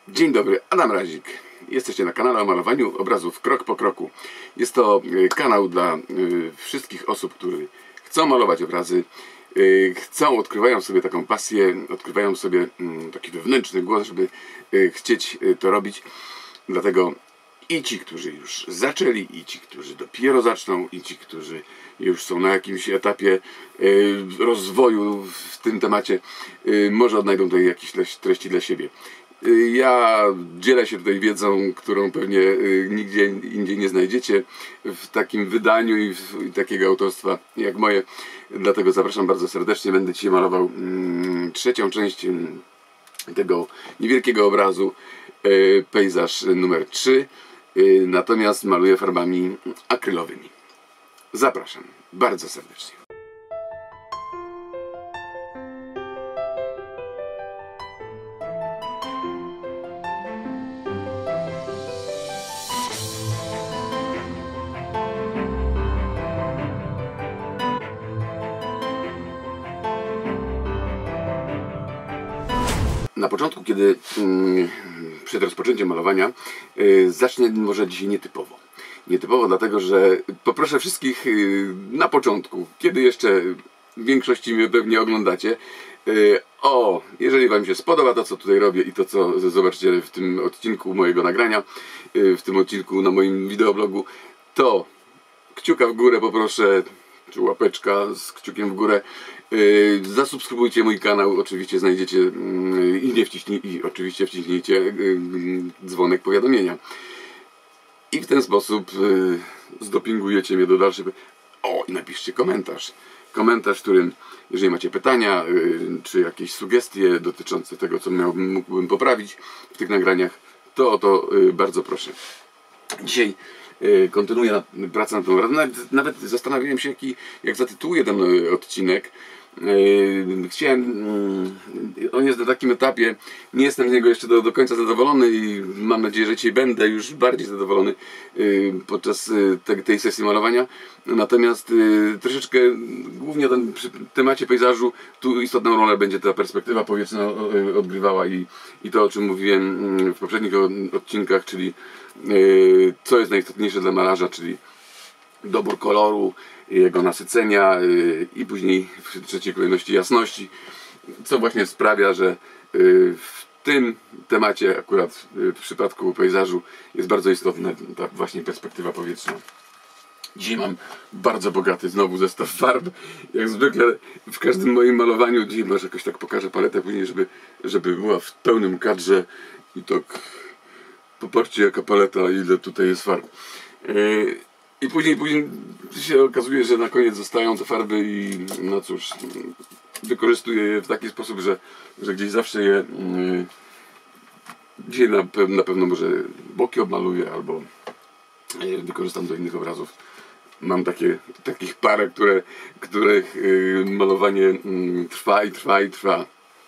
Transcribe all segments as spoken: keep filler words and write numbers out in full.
Dzień dobry, Adam Razik. Jesteście na kanale o malowaniu obrazów krok po kroku. Jest to kanał dla wszystkich osób, którzy chcą malować obrazy, chcą, odkrywają sobie taką pasję, odkrywają sobie taki wewnętrzny głos, żeby chcieć to robić. Dlatego i ci, którzy już zaczęli, i ci, którzy dopiero zaczną, i ci, którzy już są na jakimś etapie rozwoju w tym temacie, może odnajdą tutaj jakieś treści dla siebie. Ja dzielę się tutaj wiedzą, którą pewnie nigdzie indziej nie znajdziecie w takim wydaniu i, w, i takiego autorstwa jak moje. Dlatego zapraszam bardzo serdecznie. Będę dzisiaj malował mm, trzecią część mm, tego niewielkiego obrazu, y, pejzaż numer trzy. Y, natomiast maluję farbami akrylowymi. Zapraszam bardzo serdecznie. Na początku, kiedy mm, przed rozpoczęciem malowania yy, zacznę może dzisiaj nietypowo. Nietypowo dlatego, że poproszę wszystkich yy, na początku, kiedy jeszcze w większości mnie pewnie oglądacie, yy, o, jeżeli Wam się spodoba to, co tutaj robię i to, co zobaczycie w tym odcinku mojego nagrania, yy, w tym odcinku na moim wideoblogu, to kciuka w górę poproszę, czy łapeczka z kciukiem w górę. Yy, zasubskrybujcie mój kanał, oczywiście znajdziecie yy, i nie wciśnij, i oczywiście wciśnijcie yy, dzwonek powiadomienia. I w ten sposób yy, zdopingujecie mnie do dalszych. O, i napiszcie komentarz. Komentarz, w którym, jeżeli macie pytania, yy, czy jakieś sugestie dotyczące tego, co miałbym, mógłbym poprawić w tych nagraniach, to o to yy, bardzo proszę. Dzisiaj yy, kontynuuję na, pracę nad tą razem. Nawet, nawet zastanawiałem się, jaki, jak zatytułuję ten odcinek. Yy, chciałem, yy, on jest na takim etapie, nie jestem z niego jeszcze do, do końca zadowolony i mam nadzieję, że dzisiaj będę już bardziej zadowolony yy, podczas yy, te, tej sesji malowania. Natomiast yy, troszeczkę, głównie ten, przy temacie pejzażu, tu istotną rolę będzie ta perspektywa powietrzna yy, odgrywała i, i to, o czym mówiłem yy, w poprzednich odcinkach, czyli yy, co jest najistotniejsze dla malarza, czyli dobór koloru, jego nasycenia yy, i później w trzeciej kolejności jasności, co właśnie sprawia, że yy, w tym temacie akurat yy, w przypadku pejzażu jest bardzo istotna ta właśnie perspektywa powietrzna. Dzisiaj mam bardzo bogaty znowu zestaw farb, jak zwykle w każdym moim malowaniu. Dzisiaj może jakoś tak pokażę paletę później, żeby, żeby była w pełnym kadrze i tak popatrzcie, jaka paleta, ile tutaj jest farb. Yy, I później, później się okazuje, że na koniec zostają te farby i no cóż, wykorzystuję je w taki sposób, że, że gdzieś zawsze je yy, dzisiaj na, pe na pewno może boki obmaluję albo yy, wykorzystam do innych obrazów. Mam takie, takich parę, które, których yy, malowanie yy, trwa i trwa i trwa.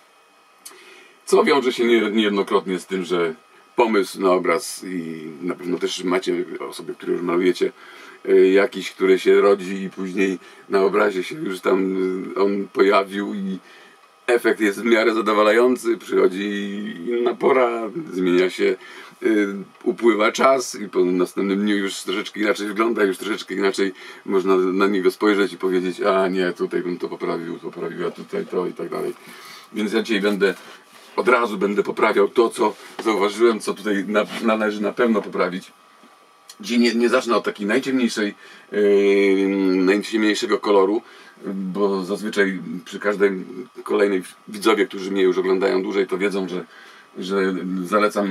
Co wiąże się nie, niejednokrotnie z tym, że pomysł na obraz i na pewno też macie osoby, które już malujecie, jakiś, który się rodzi i później na obrazie się już tam on pojawił i efekt jest w miarę zadowalający, przychodzi inna pora, zmienia się, upływa czas i po następnym dniu już troszeczkę inaczej wygląda, już troszeczkę inaczej można na niego spojrzeć i powiedzieć, a nie, tutaj bym to poprawił, poprawił, a tutaj to i tak dalej. Więc ja dzisiaj będę od razu będę poprawiał to, co zauważyłem, co tutaj na, należy na pewno poprawić. Dzisiaj nie, nie zacznę od takiej najciemniejszej, yy, najciemniejszego koloru, bo zazwyczaj przy każdej kolejnej widzowie, którzy mnie już oglądają dłużej, to wiedzą, że, że zalecam.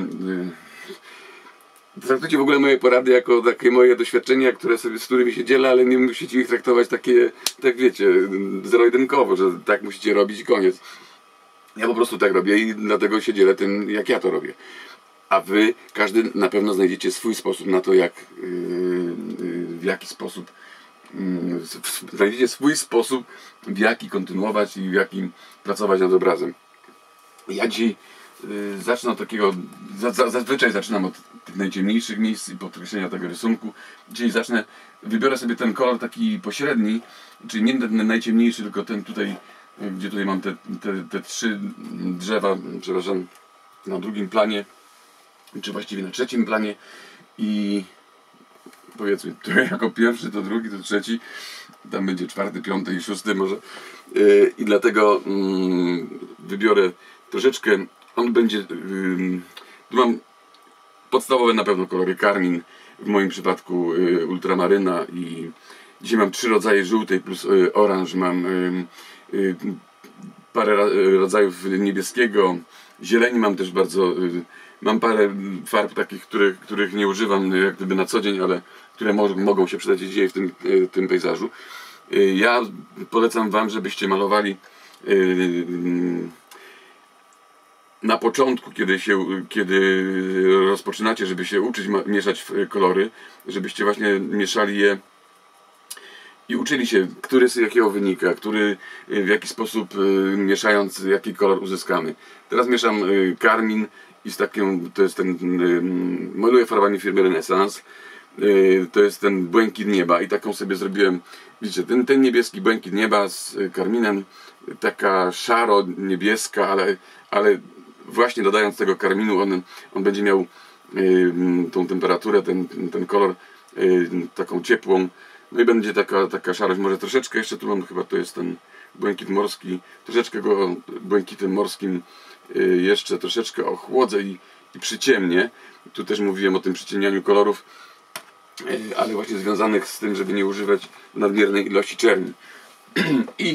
Yy, traktujcie w ogóle moje porady jako takie moje doświadczenia, które sobie, z którymi się dzielę, ale nie musicie ich traktować takie, tak wiecie, zero-jedynkowo, że tak musicie robić i koniec. Ja po prostu tak robię i dlatego się dzielę tym, jak ja to robię. A wy, każdy na pewno znajdziecie swój sposób na to, jak, yy, yy, w jaki sposób, yy, znajdziecie swój sposób, w jaki kontynuować i w jakim pracować nad obrazem. Ja dzisiaj yy, zacznę od takiego, za, za, zazwyczaj zaczynam od tych najciemniejszych miejsc i podkreślenia tego rysunku. Dzisiaj zacznę, wybiorę sobie ten kolor taki pośredni, czyli nie ten najciemniejszy, tylko ten tutaj, gdzie tutaj mam te, te, te trzy drzewa, przepraszam, na drugim planie. czy właściwie na trzecim planie i powiedzmy, to jako pierwszy, to drugi, to trzeci, tam będzie czwarty, piąty i szósty może. Yy, I dlatego yy, wybiorę troszeczkę, on będzie, yy, tu mam podstawowe na pewno kolory karmin, w moim przypadku yy, ultramaryna i dzisiaj mam trzy rodzaje żółtej plus yy, oranż, mam yy, yy, parę rodzajów niebieskiego, zieleni mam też bardzo, yy, mam parę farb takich, których, których nie używam jak gdyby na co dzień, ale które mo mogą się przydać dzisiaj w tym, yy, tym pejzażu. Yy, ja polecam wam, żebyście malowali yy, na początku, kiedy, się, kiedy rozpoczynacie, żeby się uczyć mieszać kolory, żebyście właśnie mieszali je i uczyli się, który z jakiego wynika, który w jaki sposób mieszając jaki kolor uzyskamy. Teraz mieszam karmin i z takim, to jest ten, maluję farbami firmy Renesans, to jest ten błękit nieba i taką sobie zrobiłem, widzicie, ten, ten niebieski błękit nieba z karminem, taka szaro-niebieska, ale, ale właśnie dodając tego karminu, on, on będzie miał y, tą temperaturę, ten, ten kolor y, taką ciepłą, no i będzie taka, taka szarość, może troszeczkę jeszcze tu mam, chyba to jest ten błękit morski, troszeczkę go błękitem morskim y, jeszcze troszeczkę ochłodzę i, i przyciemnię. Tu też mówiłem o tym przyciemnianiu kolorów, y, ale właśnie związanych z tym, żeby nie używać nadmiernej ilości czerni. I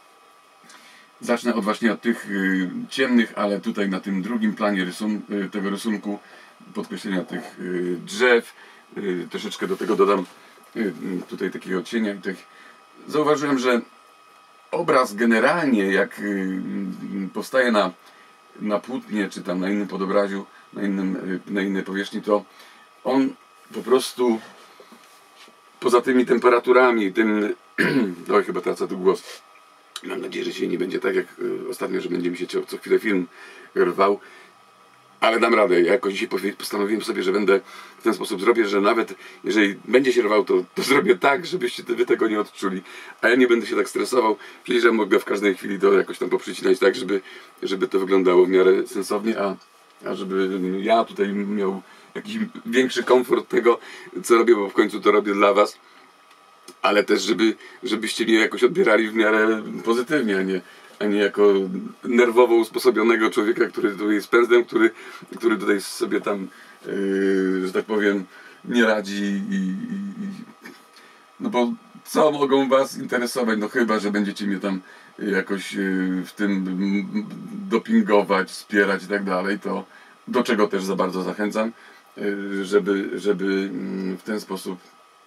zacznę od właśnie od tych y, ciemnych, ale tutaj na tym drugim planie rysun y, tego rysunku podkreślenia tych y, drzew. Y, troszeczkę do tego dodam y, tutaj takiego cienia i tych. Zauważyłem, że obraz generalnie jak y, powstaje na, na płótnie, czy tam na innym podobraziu, na, innym, y, na innej powierzchni, to on po prostu poza tymi temperaturami, tym oj, chyba tracę tu głos. Mam nadzieję, że dzisiaj nie będzie tak jak y, ostatnio, że będzie mi się co chwilę film rwał. Ale dam radę. Ja jakoś dzisiaj postanowiłem sobie, że będę w ten sposób zrobię, że nawet jeżeli będzie się rwał, to, to zrobię tak, żebyście wy tego nie odczuli. A ja nie będę się tak stresował. Przecież ja mogę w każdej chwili to jakoś tam poprzycinać tak, żeby, żeby to wyglądało w miarę sensownie, a, a żeby ja tutaj miał jakiś większy komfort tego, co robię, bo w końcu to robię dla was. Ale też, żeby, żebyście mnie jakoś odbierali w miarę pozytywnie, a nie, a nie jako nerwowo usposobionego człowieka, który tutaj jest pędzlem, który, który tutaj sobie tam, yy, że tak powiem, nie radzi i, i, i... No bo co mogą was interesować? No chyba, że będziecie mnie tam jakoś yy, w tym dopingować, wspierać i tak dalej, to do czego też za bardzo zachęcam, yy, żeby, żeby w ten sposób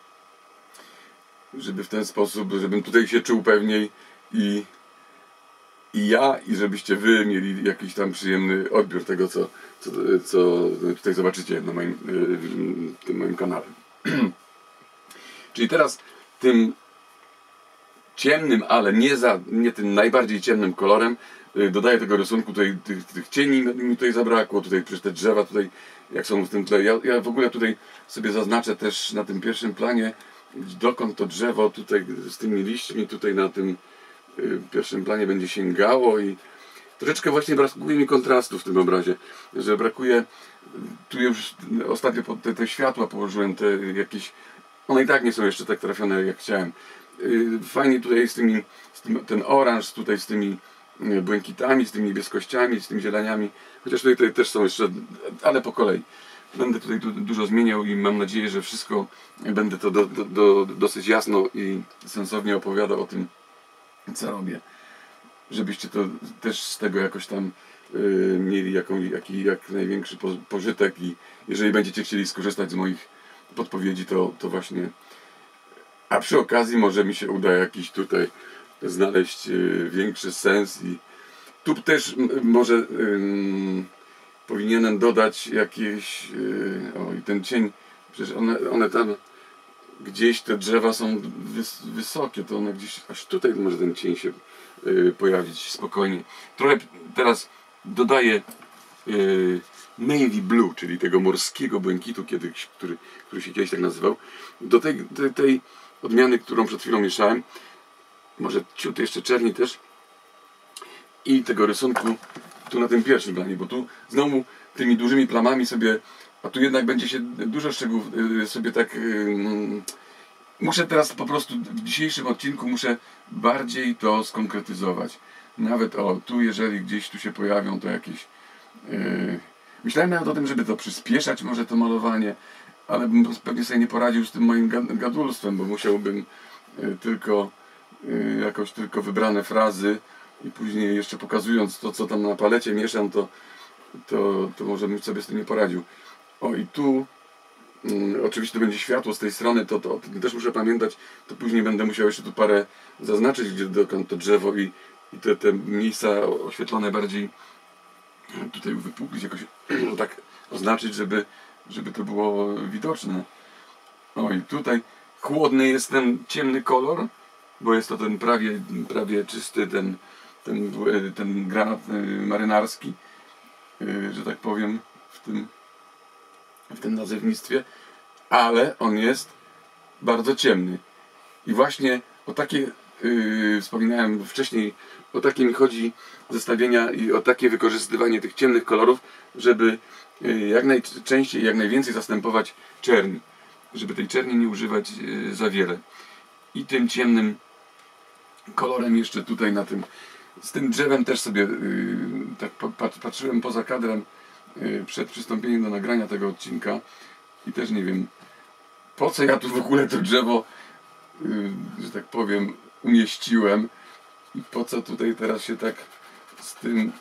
żeby w ten sposób, żebym tutaj się czuł pewniej i, i ja, i żebyście wy mieli jakiś tam przyjemny odbiór tego, co, co, co tutaj zobaczycie na moim, tym moim kanale. Czyli teraz tym ciemnym, ale nie, za, nie tym najbardziej ciemnym kolorem dodaję tego rysunku, tutaj tych, tych cieni mi tutaj zabrakło, tutaj przecież te drzewa tutaj, jak są w tym tle. Ja, ja w ogóle tutaj sobie zaznaczę też na tym pierwszym planie, dokąd to drzewo tutaj z tymi liśćmi tutaj na tym y, pierwszym planie będzie sięgało i troszeczkę właśnie brakuje mi kontrastu w tym obrazie, że brakuje, tu już ostatnio pod te, te światła położyłem, te jakieś, one i tak nie są jeszcze tak trafione jak chciałem. Y, fajnie tutaj z tymi, z tym, ten oranż tutaj z tymi błękitami, z tymi niebieskościami, z tymi zieleniami, chociaż tutaj, tutaj też są jeszcze, ale po kolei. Będę tutaj dużo zmieniał i mam nadzieję, że wszystko będę to do, do, do, dosyć jasno i sensownie opowiadał o tym, co robię. Żebyście to też z tego jakoś tam y, mieli jaką, jaki, jak największy po, pożytek i jeżeli będziecie chcieli skorzystać z moich podpowiedzi, to, to właśnie... A przy okazji może mi się uda jakiś tutaj znaleźć y, większy sens i tu też może... Y, powinienem dodać jakieś, yy, o i ten cień, przecież one, one tam gdzieś te drzewa są wys, wysokie, to one gdzieś, aż tutaj może ten cień się yy, pojawić spokojnie. Trochę teraz dodaję yy, navy blue, czyli tego morskiego błękitu, kiedyś, który, który się kiedyś tak nazywał, do tej, tej, tej odmiany, którą przed chwilą mieszałem, może ciut jeszcze czerni też i tego rysunku tu na tym pierwszym planie, bo tu znowu tymi dużymi plamami sobie, a tu jednak będzie się dużo szczegółów sobie tak... Muszę teraz po prostu w dzisiejszym odcinku muszę bardziej to skonkretyzować. Nawet o, tu jeżeli gdzieś tu się pojawią to jakieś... Yy, myślałem nawet o tym, żeby to przyspieszać może to malowanie, ale bym pewnie sobie nie poradził z tym moim gadulstwem, bo musiałbym yy, tylko yy, jakoś tylko wybrane frazy i później jeszcze pokazując to, co tam na palecie mieszam, to, to, to może bym sobie z tym nie poradził. O i tu Hmm, oczywiście to będzie światło z tej strony, to, to, to też muszę pamiętać, to później będę musiał jeszcze tu parę zaznaczyć, gdzie dokąd to drzewo i, i te, te miejsca oświetlone bardziej tutaj uwypuklić, jakoś tak oznaczyć, żeby, żeby to było widoczne. O i tutaj chłodny jest ten ciemny kolor, bo jest to ten prawie, prawie czysty, ten, ten, ten granat marynarski, że tak powiem, w tym w tym nazewnictwie, ale on jest bardzo ciemny. I właśnie o takie, yy, wspominałem wcześniej, o takie mi chodzi zestawienia i o takie wykorzystywanie tych ciemnych kolorów, żeby yy, jak najczęściej, jak najwięcej zastępować czerni. Żeby tej czerni nie używać yy, za wiele. I tym ciemnym kolorem jeszcze tutaj na tym, z tym drzewem też sobie yy, tak patrzyłem poza kadrem, przed przystąpieniem do nagrania tego odcinka i też nie wiem, po co ja tu w ogóle to drzewo, że tak powiem, umieściłem i po co tutaj teraz się tak z tym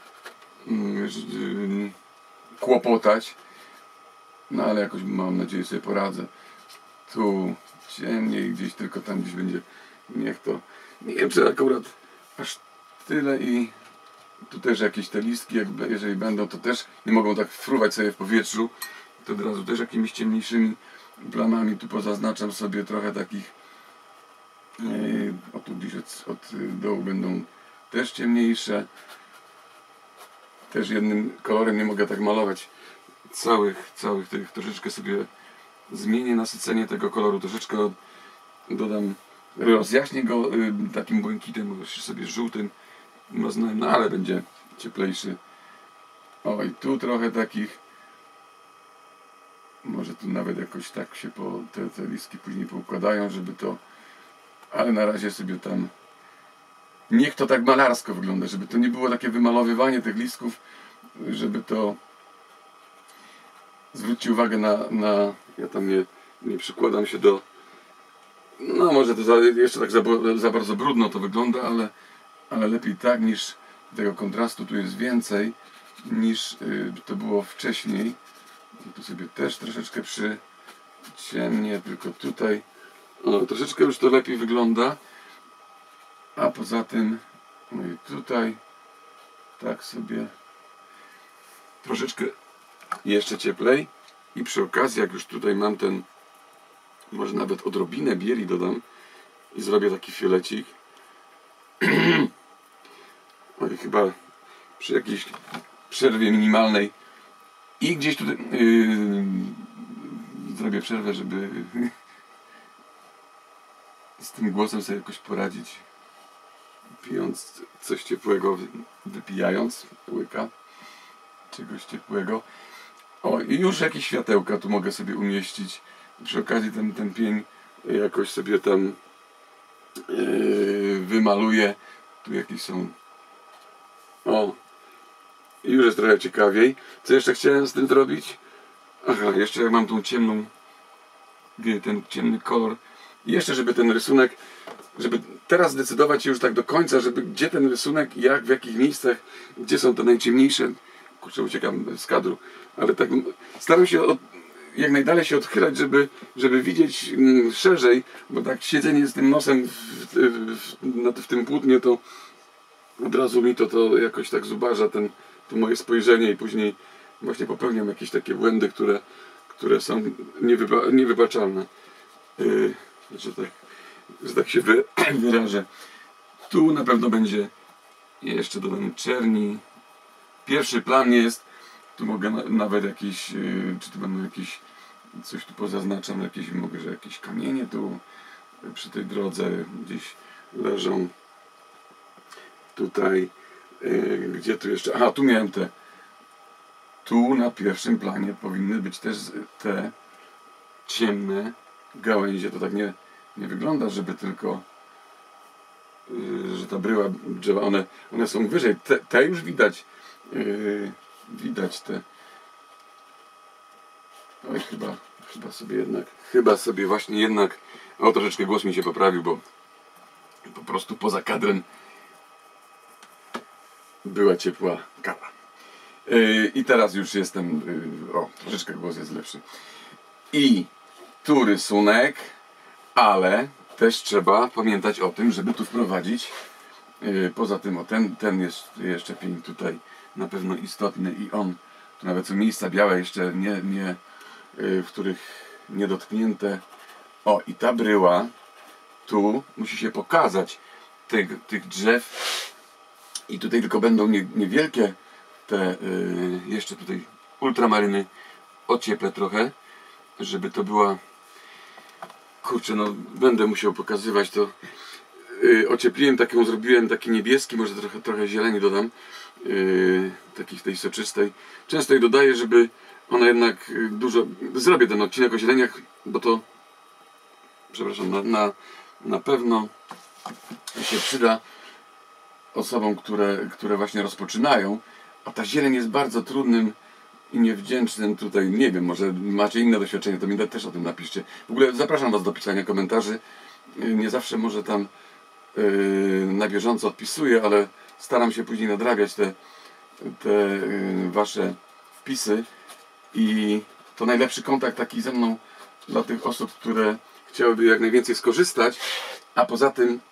kłopotać, no ale jakoś mam nadzieję sobie poradzę. Tu ciemniej gdzieś, tylko tam gdzieś będzie, niech to, nie wiem czy akurat aż tyle i tu też jakieś te listki, jak, jeżeli będą, to też nie mogą tak fruwać sobie w powietrzu. To od razu też jakimiś ciemniejszymi plamami tu pozaznaczam sobie trochę takich. Yy, o tu gdzieś od, od dołu będą też ciemniejsze. Też jednym kolorem nie mogę tak malować całych, całych tych. Troszeczkę sobie zmienię nasycenie tego koloru, troszeczkę dodam, rozjaśnię go yy, takim błękitem, bo sobie żółtym. No ale będzie cieplejszy. O i tu trochę takich. Może tu nawet jakoś tak się po te, te listki później poukładają, żeby to. Ale na razie sobie tam. Niech to tak malarsko wygląda, żeby to nie było takie wymalowywanie tych listków, żeby to. Zwróćcie uwagę na. na ja tam nie, nie przykładam się do. No może to za, jeszcze tak za, za bardzo brudno to wygląda, ale. Ale lepiej tak, niż tego kontrastu tu jest więcej, niż y, to było wcześniej. I tu sobie też troszeczkę przyciemnię, tylko tutaj o, troszeczkę już to lepiej wygląda. A poza tym, no i tutaj tak sobie troszeczkę jeszcze cieplej. I przy okazji, jak już tutaj mam ten, może nawet odrobinę bieli dodam i zrobię taki fiolecik. Oj, chyba przy jakiejś przerwie minimalnej i gdzieś tutaj yy, zrobię przerwę, żeby z tym głosem sobie jakoś poradzić, pijąc coś ciepłego, wypijając łyka czegoś ciepłego. O i już jakieś światełka tu mogę sobie umieścić, przy okazji ten, ten pień jakoś sobie tam yy, wymaluję, tu jakieś są. O, i już jest trochę ciekawiej. Co jeszcze chciałem z tym zrobić? Aha, jeszcze jak mam tą ciemną, ten ciemny kolor. I jeszcze, żeby ten rysunek, żeby teraz zdecydować się już tak do końca, żeby gdzie ten rysunek, jak, w jakich miejscach, gdzie są te najciemniejsze. Kurczę, uciekam z kadru. Ale tak staram się od, jak najdalej się odchylać, żeby, żeby widzieć mm, szerzej, bo tak siedzenie z tym nosem w, w, w, w tym płótnie, to od razu mi to, to jakoś tak zubaża ten, to moje spojrzenie i później właśnie popełniam jakieś takie błędy, które, które są niewyba, niewybaczalne. Yy, że, tak, że tak się wy, wyrażę. Tu na pewno będzie jeszcze dodam czerni. Pierwszy plan jest, tu mogę na, nawet jakieś, yy, czy tu będą jakieś, coś tu pozaznaczam, jakieś, mogę, że jakieś kamienie tu przy tej drodze gdzieś leżą. Tutaj, yy, gdzie tu jeszcze, aha, tu miałem te, tu na pierwszym planie powinny być też te ciemne gałęzie. To tak nie, nie wygląda, żeby tylko yy, że ta bryła drzewa, one, one są wyżej. Te, te już widać. Yy, widać te. Oj, chyba, chyba sobie jednak, chyba sobie właśnie jednak, o troszeczkę głos mi się poprawił, bo po prostu poza kadrem była ciepła kawa. Yy, I teraz już jestem, yy, o, troszeczkę głos jest lepszy. I tu rysunek, ale też trzeba pamiętać o tym, żeby tu wprowadzić, yy, poza tym, o, ten, ten jest jeszcze pień tutaj na pewno istotny i on, tu nawet są miejsca białe jeszcze nie, nie yy, w których niedotknięte. O, i ta bryła tu musi się pokazać tych, tych drzew i tutaj tylko będą nie, niewielkie te yy, jeszcze tutaj ultramaryny, ocieplę trochę, żeby to była, kurczę, no będę musiał pokazywać to. Yy, ociepliłem taką, zrobiłem taki niebieski, może trochę, trochę zieleni dodam, yy, takich tej soczystej. Często jej dodaję, żeby ona jednak dużo, zrobię ten odcinek o zieleniach, bo to, przepraszam, na, na, na pewno się przyda osobom, które, które właśnie rozpoczynają, a ta zieleń jest bardzo trudnym i niewdzięcznym tutaj, nie wiem, może macie inne doświadczenie, to mi też o tym napiszcie. W ogóle zapraszam Was do pisania komentarzy, nie zawsze może tam yy, na bieżąco odpisuję, ale staram się później nadrabiać te, te yy, Wasze wpisy i to najlepszy kontakt taki ze mną dla tych osób, które chciałyby jak najwięcej skorzystać, a poza tym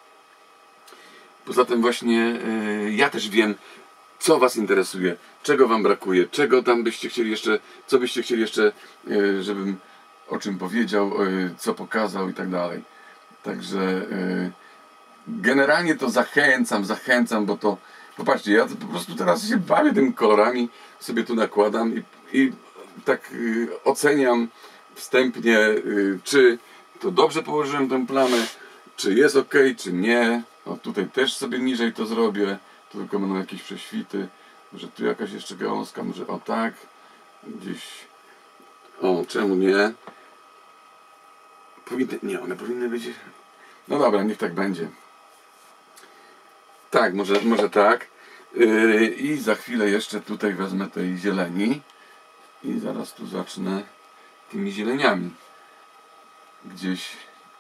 Poza tym właśnie yy, ja też wiem, co Was interesuje, czego Wam brakuje, czego tam byście chcieli jeszcze, co byście chcieli jeszcze, yy, żebym o czym powiedział, yy, co pokazał i tak dalej. Także yy, generalnie to zachęcam, zachęcam, bo to, popatrzcie, ja po prostu teraz się bawię tymi kolorami, sobie tu nakładam i, i tak yy, oceniam wstępnie, yy, czy to dobrze położyłem tę plamę, czy jest ok, czy nie. O, tutaj też sobie niżej to zrobię. Tu tylko będą jakieś prześwity. Może tu jakaś jeszcze gałązka, może o tak. Gdzieś. O, czemu nie? Powinny, nie, one powinny być. No dobra, niech tak będzie. Tak, może, może tak. Yy, I za chwilę jeszcze tutaj wezmę tej zieleni. I zaraz tu zacznę tymi zieleniami. Gdzieś.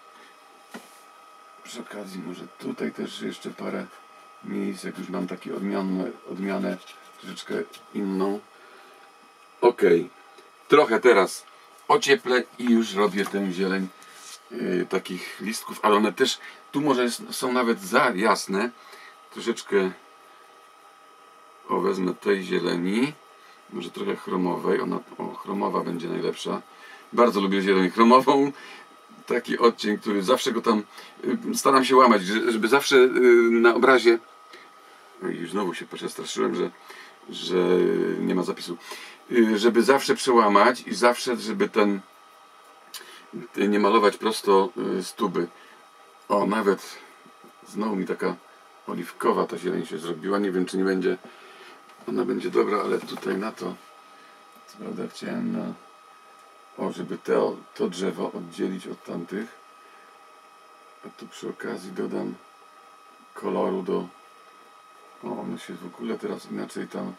Przy okazji może tutaj też jeszcze parę miejsc, jak już mam takie odmianę, odmianę troszeczkę inną. Ok, trochę teraz ocieplę i już robię tę zieleń yy, takich listków, ale one też, tu może jest, są nawet za jasne. Troszeczkę o, wezmę tej zieleni, może trochę chromowej, ona, o, chromowa będzie najlepsza. Bardzo lubię zieleń chromową. Taki odcień, który zawsze go tam staram się łamać, żeby zawsze na obrazie, już znowu się przestraszyłem, że, że nie ma zapisu, żeby zawsze przełamać i zawsze, żeby ten nie malować prosto z tuby. O, nawet znowu mi taka oliwkowa ta zieleń się zrobiła, nie wiem, czy nie będzie, ona będzie dobra, ale tutaj na to, co prawda chciałem na O, żeby te, to drzewo oddzielić od tamtych. A tu przy okazji dodam koloru do... O, one się w ogóle teraz inaczej tam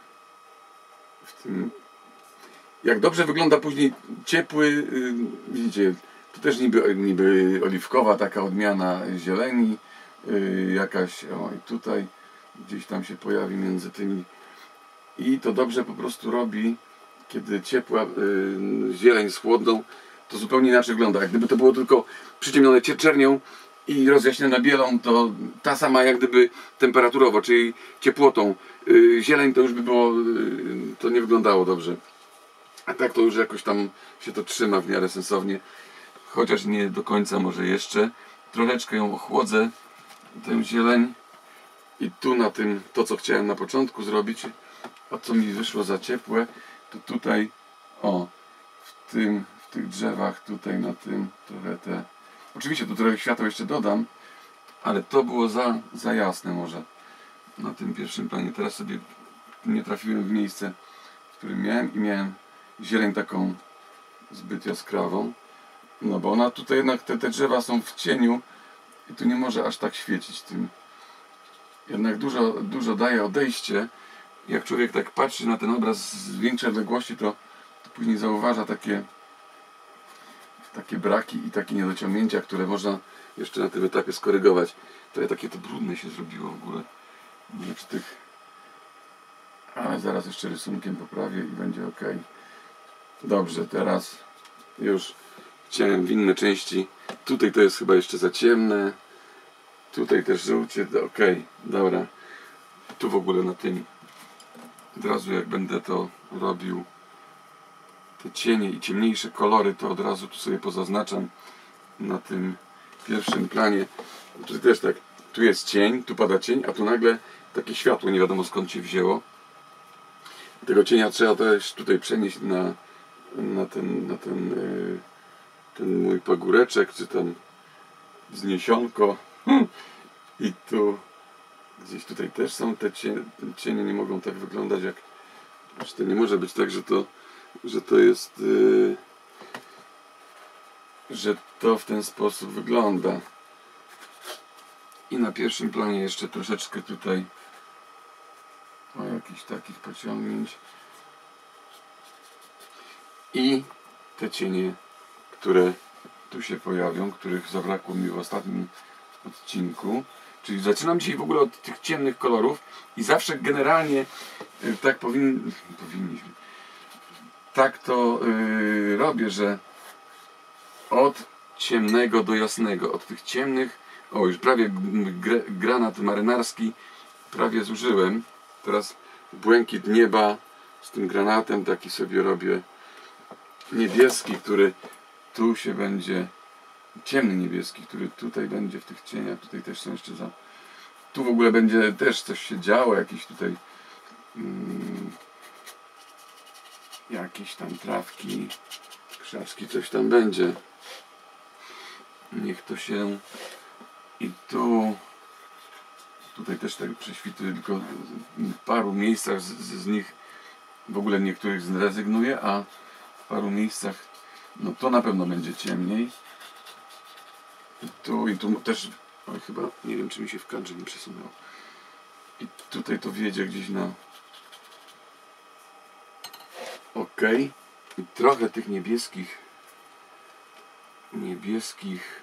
w tym... Jak dobrze wygląda później ciepły, yy, widzicie, tu też niby, niby oliwkowa taka odmiana zieleni, yy, jakaś, o i tutaj gdzieś tam się pojawi między tymi. I to dobrze po prostu robi, kiedy ciepła yy, zieleń z chłodną, to zupełnie inaczej wygląda. Jak gdyby to było tylko przyciemnione czernią i rozjaśnione bielą, to ta sama jak gdyby temperaturowo, czyli ciepłotą. Yy, zieleń to już by było, yy, to nie wyglądało dobrze. A tak to już jakoś tam się to trzyma w miarę sensownie. Chociaż nie do końca może jeszcze. Troszeczkę ją ochłodzę, tę zieleń. I tu na tym, to co chciałem na początku zrobić, a co mi wyszło za ciepłe, to tutaj, o, w tym, w tych drzewach, tutaj na tym, trochę te, oczywiście tu trochę światła jeszcze dodam, ale to było za, za jasne może na tym pierwszym planie. Teraz sobie nie trafiłem w miejsce który miałem i miałem zieleń taką zbyt jaskrawą. No bo ona tutaj jednak, te, te drzewa są w cieniu i tu nie może aż tak świecić tym. Jednak dużo, dużo daje odejście. Jak człowiek tak patrzy na ten obraz z większej odległości, to, to później zauważa takie, takie braki i takie niedociągnięcia, które można jeszcze na tym etapie skorygować. To takie to brudne się zrobiło w ogóle. Nie przy tych... Ale zaraz jeszcze rysunkiem poprawię i będzie ok. Dobrze, teraz już chciałem w inne części. Tutaj to jest chyba jeszcze za ciemne. Tutaj też żółcie. Ok, dobra. Tu w ogóle na tym od razu jak będę to robił te cienie i ciemniejsze kolory, to od razu tu sobie pozaznaczam na tym pierwszym planie. Tutaj też tak, tu jest cień, tu pada cień, a tu nagle takie światło, nie wiadomo skąd się wzięło. Tego cienia trzeba też tutaj przenieść na, na ten, na ten, yy, ten mój pagóreczek, czy tam wzniesionko. I tu gdzieś tutaj też są te cienie, cienie nie mogą tak wyglądać jak... To nie może być tak, że to, że to jest... Yy, że to w ten sposób wygląda. I na pierwszym planie jeszcze troszeczkę tutaj o jakichś takich pociągnięć. I te cienie, które tu się pojawią, których zabrakło mi w ostatnim odcinku. Czyli zaczynam dzisiaj w ogóle od tych ciemnych kolorów i zawsze generalnie tak powin... powinniśmy. Tak to yy, robię, że od ciemnego do jasnego, od tych ciemnych, o już prawie granat marynarski prawie zużyłem. Teraz błękit nieba z tym granatem taki sobie robię niebieski, który tu się będzie, ciemny niebieski, który tutaj będzie w tych cieniach, tutaj też są jeszcze za, tu w ogóle będzie też coś się działo, jakieś tutaj mm, jakieś tam trawki, krzaczki, coś tam będzie. Niech to się i tu tutaj też tak prześwituję, tylko w paru miejscach z, z nich w ogóle niektórych zrezygnuję, a w paru miejscach no to na pewno będzie ciemniej. I tu i tu też, oj, chyba nie wiem czy mi się w kadrze nie przesunęło. I tutaj to wiedzie gdzieś na ok. I trochę tych niebieskich niebieskich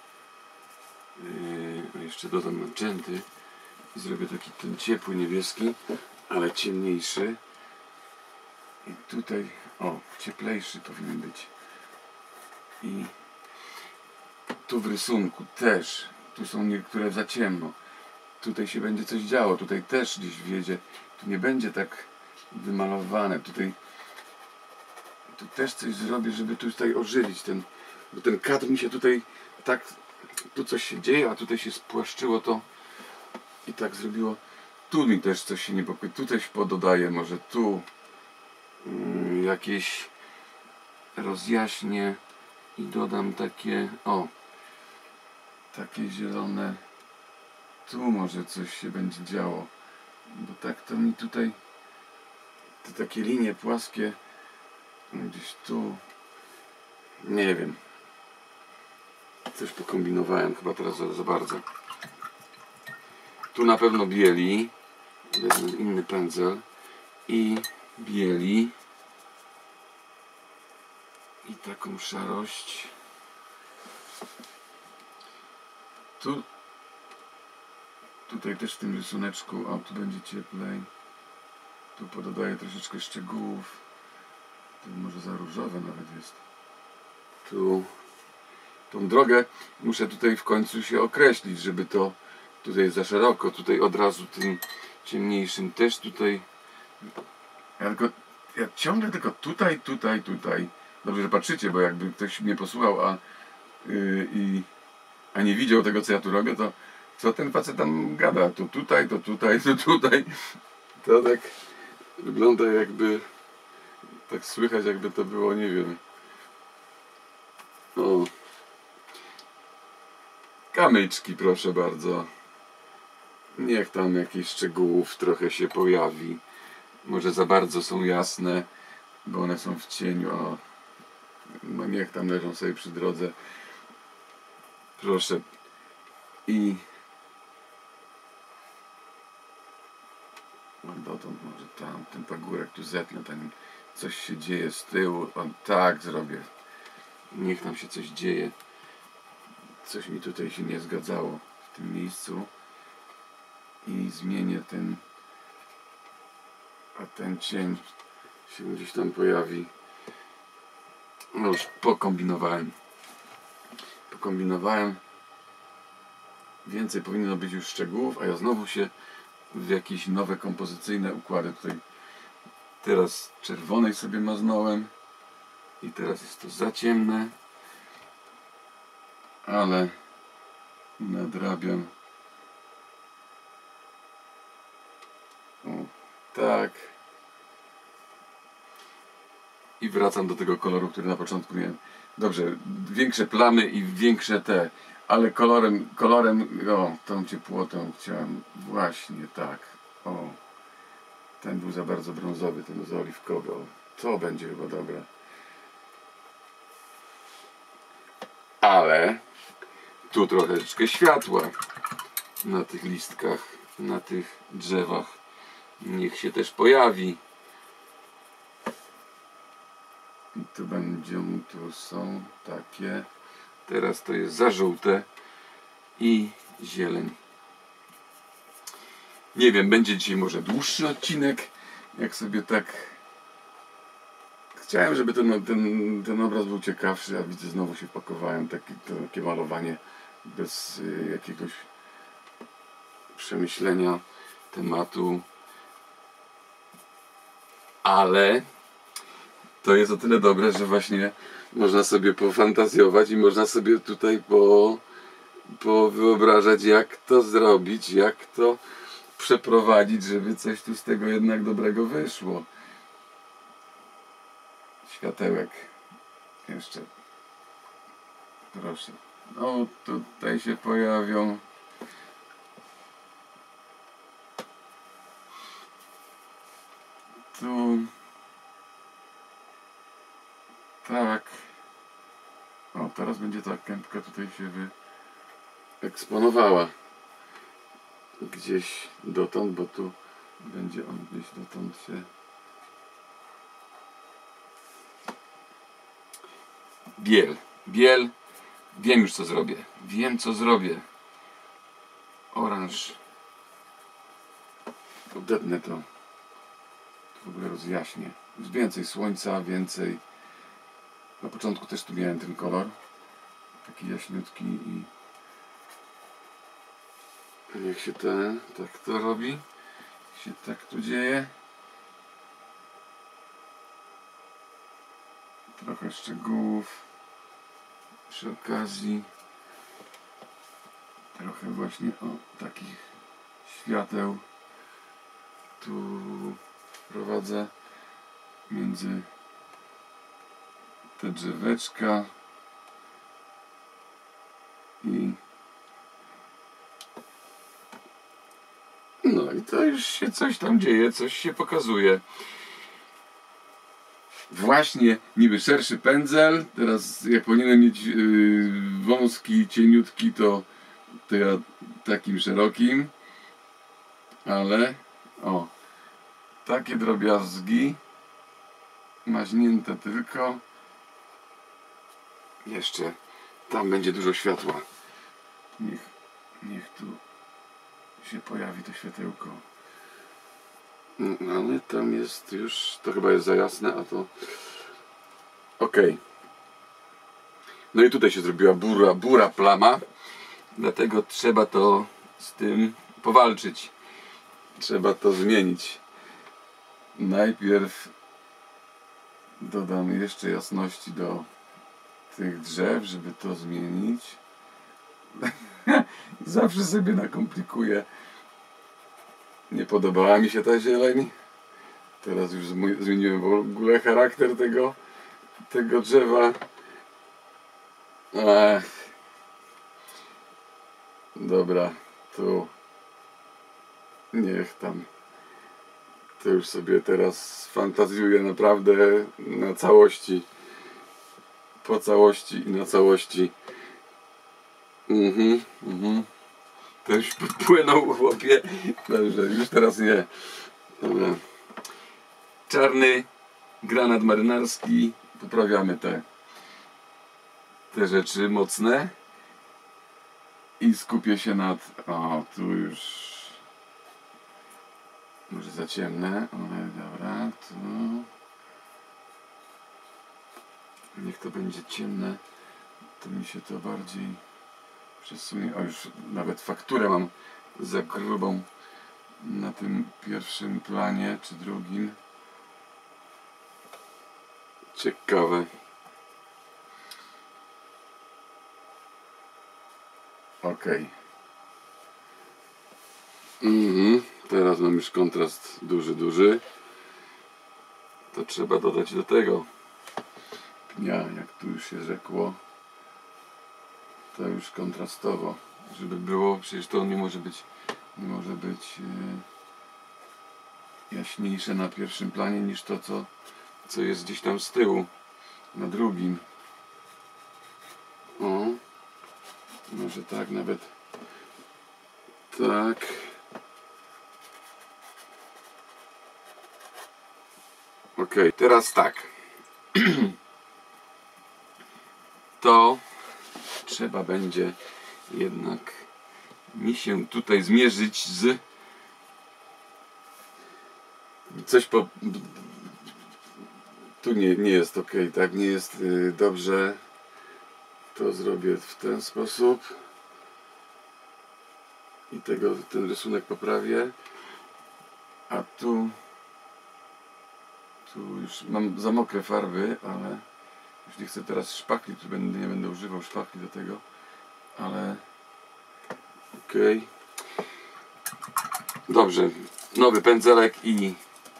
yy, jeszcze dodam magenty i zrobię taki ten ciepły niebieski, ale ciemniejszy. I tutaj, o, cieplejszy powinien być. I tu w rysunku też, tu są niektóre za ciemno. Tutaj się będzie coś działo, tutaj też gdzieś wiedzie. Tu nie będzie tak wymalowane. Tutaj, tu też coś zrobię, żeby tutaj ożywić ten, bo ten kadr mi się tutaj tak, tu coś się dzieje, a tutaj się spłaszczyło to i tak zrobiło. Tu mi też coś się niepokoi, tu coś pododaję, może tu yy, jakieś rozjaśnię i dodam takie, o, takie zielone. Tu może coś się będzie działo, bo tak to mi tutaj te takie linie płaskie gdzieś tu, nie wiem, coś pokombinowałem chyba teraz za, za bardzo. Tu na pewno bieli, wezmę inny pędzel i bieli i taką szarość. Tu tutaj też w tym rysuneczku, a tu będzie cieplej. Tu pododaję troszeczkę szczegółów. Tu może za różowe nawet jest. Tu tą drogę muszę tutaj w końcu się określić, żeby to tutaj jest za szeroko, tutaj od razu tym ciemniejszym też tutaj. Ja, tylko, ja ciągle tylko tutaj, tutaj, tutaj. Dobrze, że patrzycie, bo jakby ktoś mnie posłuchał, a, yy, i, a nie widział tego, co ja tu robię, to co ten facet tam gada? To tutaj, to tutaj, to tutaj. To tak wygląda jakby, tak słychać jakby to było, nie wiem. O. Kamyczki, proszę bardzo. Niech tam jakiś szczegółów trochę się pojawi. może za bardzo są jasne, bo one są w cieniu. O, no niech tam leżą sobie przy drodze. Proszę. I no dotąd może tam, ten pagórek tu zetnę, tam coś się dzieje z tyłu. O, tak zrobię. Niech tam się coś dzieje. Coś mi tutaj się nie zgadzało w tym miejscu. I zmienię ten, a ten cień się gdzieś tam pojawi. No już pokombinowałem. Pokombinowałem. Więcej powinno być już szczegółów, a ja znowu się w jakieś nowe kompozycyjne układy tutaj. Teraz czerwonej sobie maznąłem i teraz jest to za ciemne, ale nadrabiam. O, tak. I wracam do tego koloru, który na początku miałem. Dobrze, większe plamy i większe te, ale kolorem, kolorem, o, tą ciepłotą chciałem właśnie tak. O, ten był za bardzo brązowy, ten za oliwkowy. O, to będzie chyba dobre. Ale tu troszeczkę światła na tych listkach, na tych drzewach. Niech się też pojawi. I tu będą, tu są takie. Teraz to jest za żółte i zieleń. Nie wiem, będzie dzisiaj może dłuższy odcinek, jak sobie tak. Chciałem, żeby ten, ten, ten obraz był ciekawszy, a widzę, znowu się wpakowałem, takie, takie malowanie bez y, jakiegoś przemyślenia tematu. Ale to jest o tyle dobre, że właśnie można sobie pofantazjować i można sobie tutaj po, po wyobrażać, jak to zrobić, jak to przeprowadzić, żeby coś tu z tego jednak dobrego wyszło. Światełek jeszcze, proszę. No tutaj się pojawią. Tu tak. O, teraz będzie ta kępka tutaj się wyeksponowała gdzieś dotąd, bo tu będzie on gdzieś dotąd się. Biel, biel. Wiem już co zrobię. Wiem co zrobię. Oranż. Odetnę to. W ogóle rozjaśnię. Już więcej słońca, więcej. Na początku też tu miałem ten kolor. Taki jaśniutki i niech się ten tak to robi. Niech się tak tu dzieje. Trochę szczegółów przy okazji. Trochę właśnie o takich świateł tu prowadzę między te drzeweczka i no i to już się coś tam dzieje, coś się pokazuje. Właśnie niby szerszy pędzel, teraz jak powinienem mieć yy, wąski, cieniutki, to, to ja takim szerokim, ale o, takie drobiazgi maźnięte tylko. Jeszcze tam będzie dużo światła. Niech, niech tu się pojawi to światełko. No, ale tam jest już, to chyba jest za jasne, a to ok. No i tutaj się zrobiła bura, bura plama, dlatego trzeba to z tym powalczyć. Trzeba to zmienić. Najpierw dodam jeszcze jasności do tych drzew, żeby to zmienić. Zawsze sobie nakomplikuję. Nie podobała mi się ta zieleń. Teraz już zmieniłem w ogóle charakter tego, tego drzewa. Ach. Dobra, tu niech tam To już sobie teraz fantazjuję naprawdę na całości. Po całości i na całości. Mhm, mhm. To już płynął, chłopie. Dobrze, już teraz nie. Dobra. Czarny granat marynarski. Poprawiamy te, te rzeczy mocne. I skupię się nad... O, tu już... Może za ciemne, ale dobra, tu... Niech to będzie ciemne, to mi się to bardziej przesunie. O, już nawet fakturę mam za grubą na tym pierwszym planie, czy drugim. Ciekawe. Ok. Mhm. Teraz mam już kontrast duży, duży. To trzeba dodać do tego pnia, jak tu już się rzekło. To już kontrastowo, żeby było, przecież to nie może być, nie może być e, jaśniejsze na pierwszym planie niż to, co, co jest gdzieś tam z tyłu, na drugim. O, może tak nawet, tak. Ok, teraz tak. To trzeba będzie jednak mi się tutaj zmierzyć z coś po... Tu nie, nie jest ok, tak? Nie jest yy, dobrze. To zrobię w ten sposób i tego, ten rysunek poprawię. A tu tu już mam za mokre farby, ale już nie chcę teraz szpachli, tu będę, nie będę używał szpachli do tego, ale okej. Okay. Dobrze, nowy pędzelek i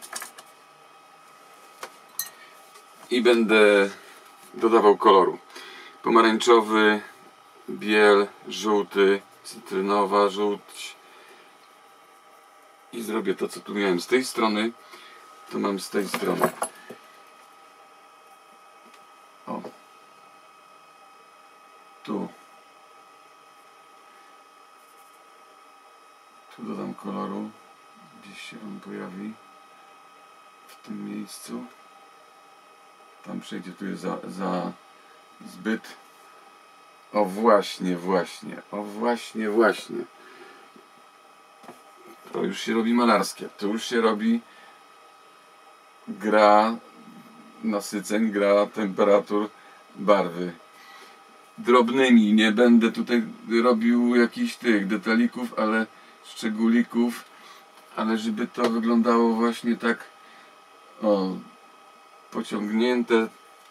i będę dodawał koloru. Pomarańczowy, biel, żółty, cytrynowa, żółć i zrobię to, co tu miałem z tej strony, to mam z tej strony. O. Tu. Tu dodam koloru. Gdzieś się on pojawi. W tym miejscu. Tam przejdzie, tu jest za, za zbyt. O właśnie, właśnie. O właśnie, właśnie. To już się robi malarskie. To już się robi gra nasyceń, gra temperatur, barwy. Drobnymi, nie będę tutaj robił jakichś tych detalików, ale szczególików, ale żeby to wyglądało właśnie tak o, pociągnięte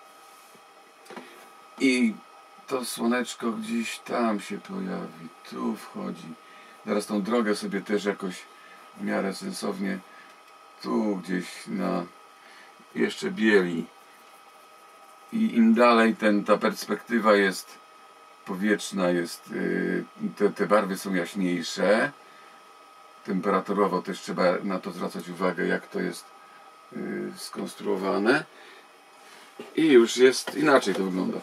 i to słoneczko gdzieś tam się pojawi, tu wchodzi. Zaraz tą drogę sobie też jakoś w miarę sensownie tu gdzieś na jeszcze bieli. I im dalej ten, ta perspektywa jest powietrzna, jest, yy, te, te barwy są jaśniejsze. Temperaturowo też trzeba na to zwracać uwagę, jak to jest yy, skonstruowane. I już jest inaczej to wygląda.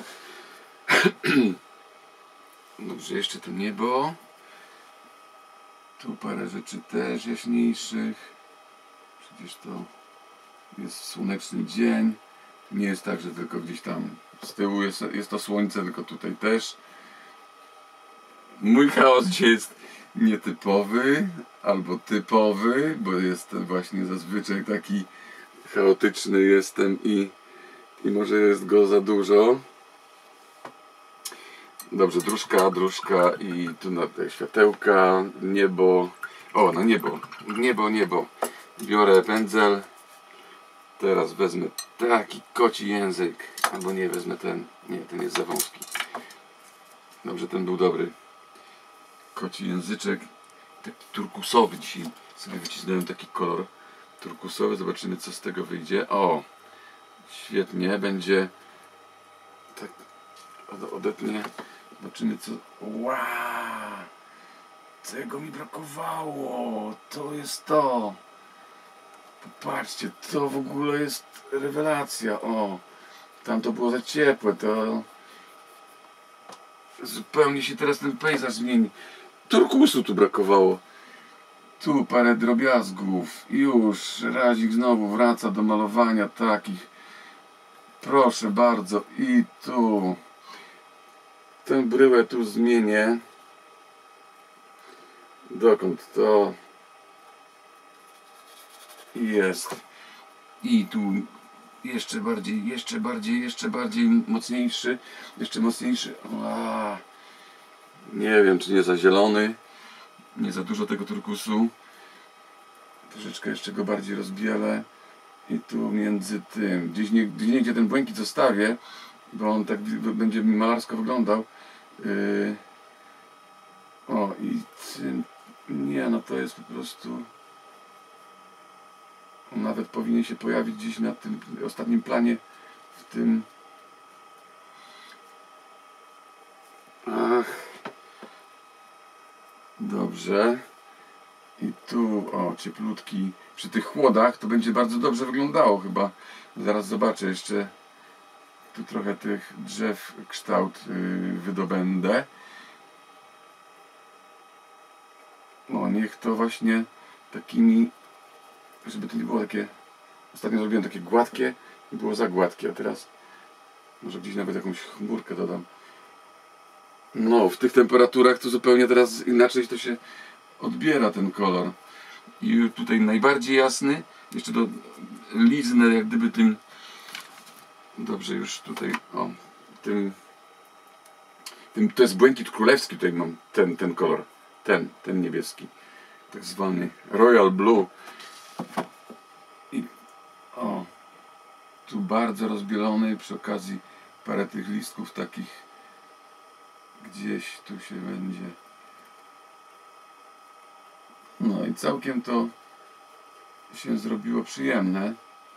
Dobrze, jeszcze to niebo. Tu parę rzeczy też jaśniejszych. Przecież to jest słoneczny dzień. Nie jest tak, że tylko gdzieś tam z tyłu jest, jest to słońce, tylko tutaj też. Mój chaos dzisiaj jest nietypowy albo typowy, bo jestem właśnie zazwyczaj taki chaotyczny jestem i, i może jest go za dużo. Dobrze, dróżka, dróżka i tu na te światełka, niebo. O, na niebo, niebo, niebo. Biorę pędzel. Teraz wezmę taki koci język, albo nie, wezmę ten, nie, ten jest za wąski. Dobrze, ten był dobry. Koci języczek, taki turkusowy dzisiaj sobie wycisnąłem taki kolor turkusowy, zobaczymy, co z tego wyjdzie. O, świetnie, będzie tak, odetnę, zobaczymy, co, wow, tego mi brakowało, to jest to. Popatrzcie, to w ogóle jest rewelacja. O, tam to było za ciepłe, to zupełnie się teraz ten pejzaż zmieni. Turkusu tu brakowało. Tu parę drobiazgów. Już Razik znowu wraca do malowania takich. Proszę bardzo. I tu tę bryłę tu zmienię. Dokąd to jest. I tu jeszcze bardziej, jeszcze bardziej, jeszcze bardziej mocniejszy. Jeszcze mocniejszy. Ła. Nie wiem, czy nie za zielony. Nie za dużo tego turkusu. Troszeczkę jeszcze go bardziej rozbielę. I tu między tym. Gdzieś nie, gdzieś nie gdzie ten błękit zostawię, bo on tak będzie malarsko wyglądał. Yy. O, i tym. Nie, no to jest po prostu. On nawet powinien się pojawić gdzieś na tym ostatnim planie. W tym. Ach. Dobrze. I tu, o, cieplutki. Przy tych chłodach to będzie bardzo dobrze wyglądało chyba. Zaraz zobaczę jeszcze. Tu trochę tych drzew kształt yy, wydobędę. No, niech to właśnie takimi, żeby to nie było takie. Ostatnio zrobiłem takie gładkie i było za gładkie, a teraz może gdzieś nawet jakąś chmurkę dodam. No, w tych temperaturach to zupełnie teraz inaczej to się odbiera ten kolor. I tutaj najbardziej jasny, jeszcze do liznę jak gdyby tym, dobrze już tutaj, o, tym, tym to jest błękit królewski, tutaj mam ten, ten kolor, ten, ten niebieski, tak zwany Royal Blue. I o, tu bardzo rozbielony, przy okazji parę tych listków takich gdzieś tu się będzie. No i całkiem to się zrobiło przyjemne.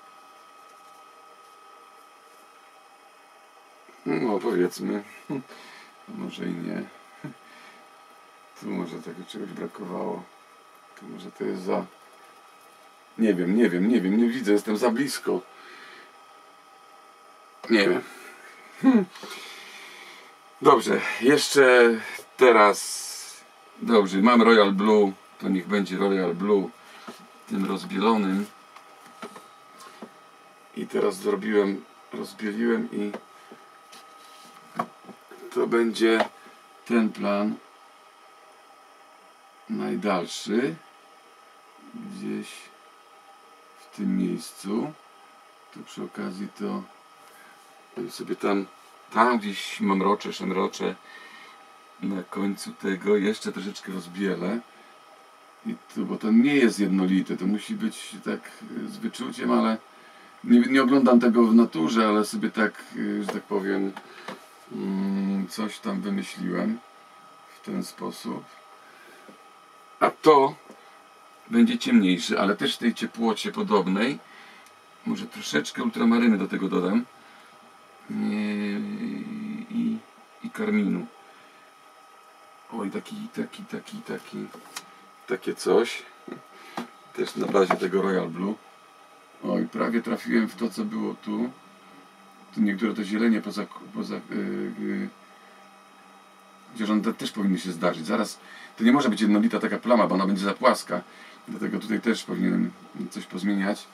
No powiedzmy, może i nie. Tu może tego czegoś brakowało. Tu może to jest za... Nie wiem, nie wiem, nie wiem, nie widzę, jestem za blisko. Nie wiem. Hmm. Dobrze, jeszcze teraz... Dobrze, mam Royal Blue, to niech będzie Royal Blue tym rozbielonym. I teraz zrobiłem, rozbieliłem i to będzie ten plan najdalszy. Gdzieś w tym miejscu. Tu przy okazji to sobie tam, tam gdzieś mamroczę, szemroczę. Na końcu tego jeszcze troszeczkę rozbielę. I tu, bo to nie jest jednolite, to musi być tak z wyczuciem, ale nie, nie oglądam tego w naturze, ale sobie tak, że tak powiem, coś tam wymyśliłem w ten sposób. A to będzie ciemniejszy, ale też w tej ciepłocie podobnej. Może troszeczkę ultramaryny do tego dodam. I, i karminu. Oj, taki, taki, taki, taki, takie coś. Też na bazie tego Royal Blue. Oj, prawie trafiłem w to, co było tu. Tu niektóre to zielenie poza... poza yy, yy. Chociaż one też powinny się zdarzyć. Zaraz, to nie może być jednolita taka plama, bo ona będzie za płaska. Dlatego tutaj też powinienem coś pozmieniać.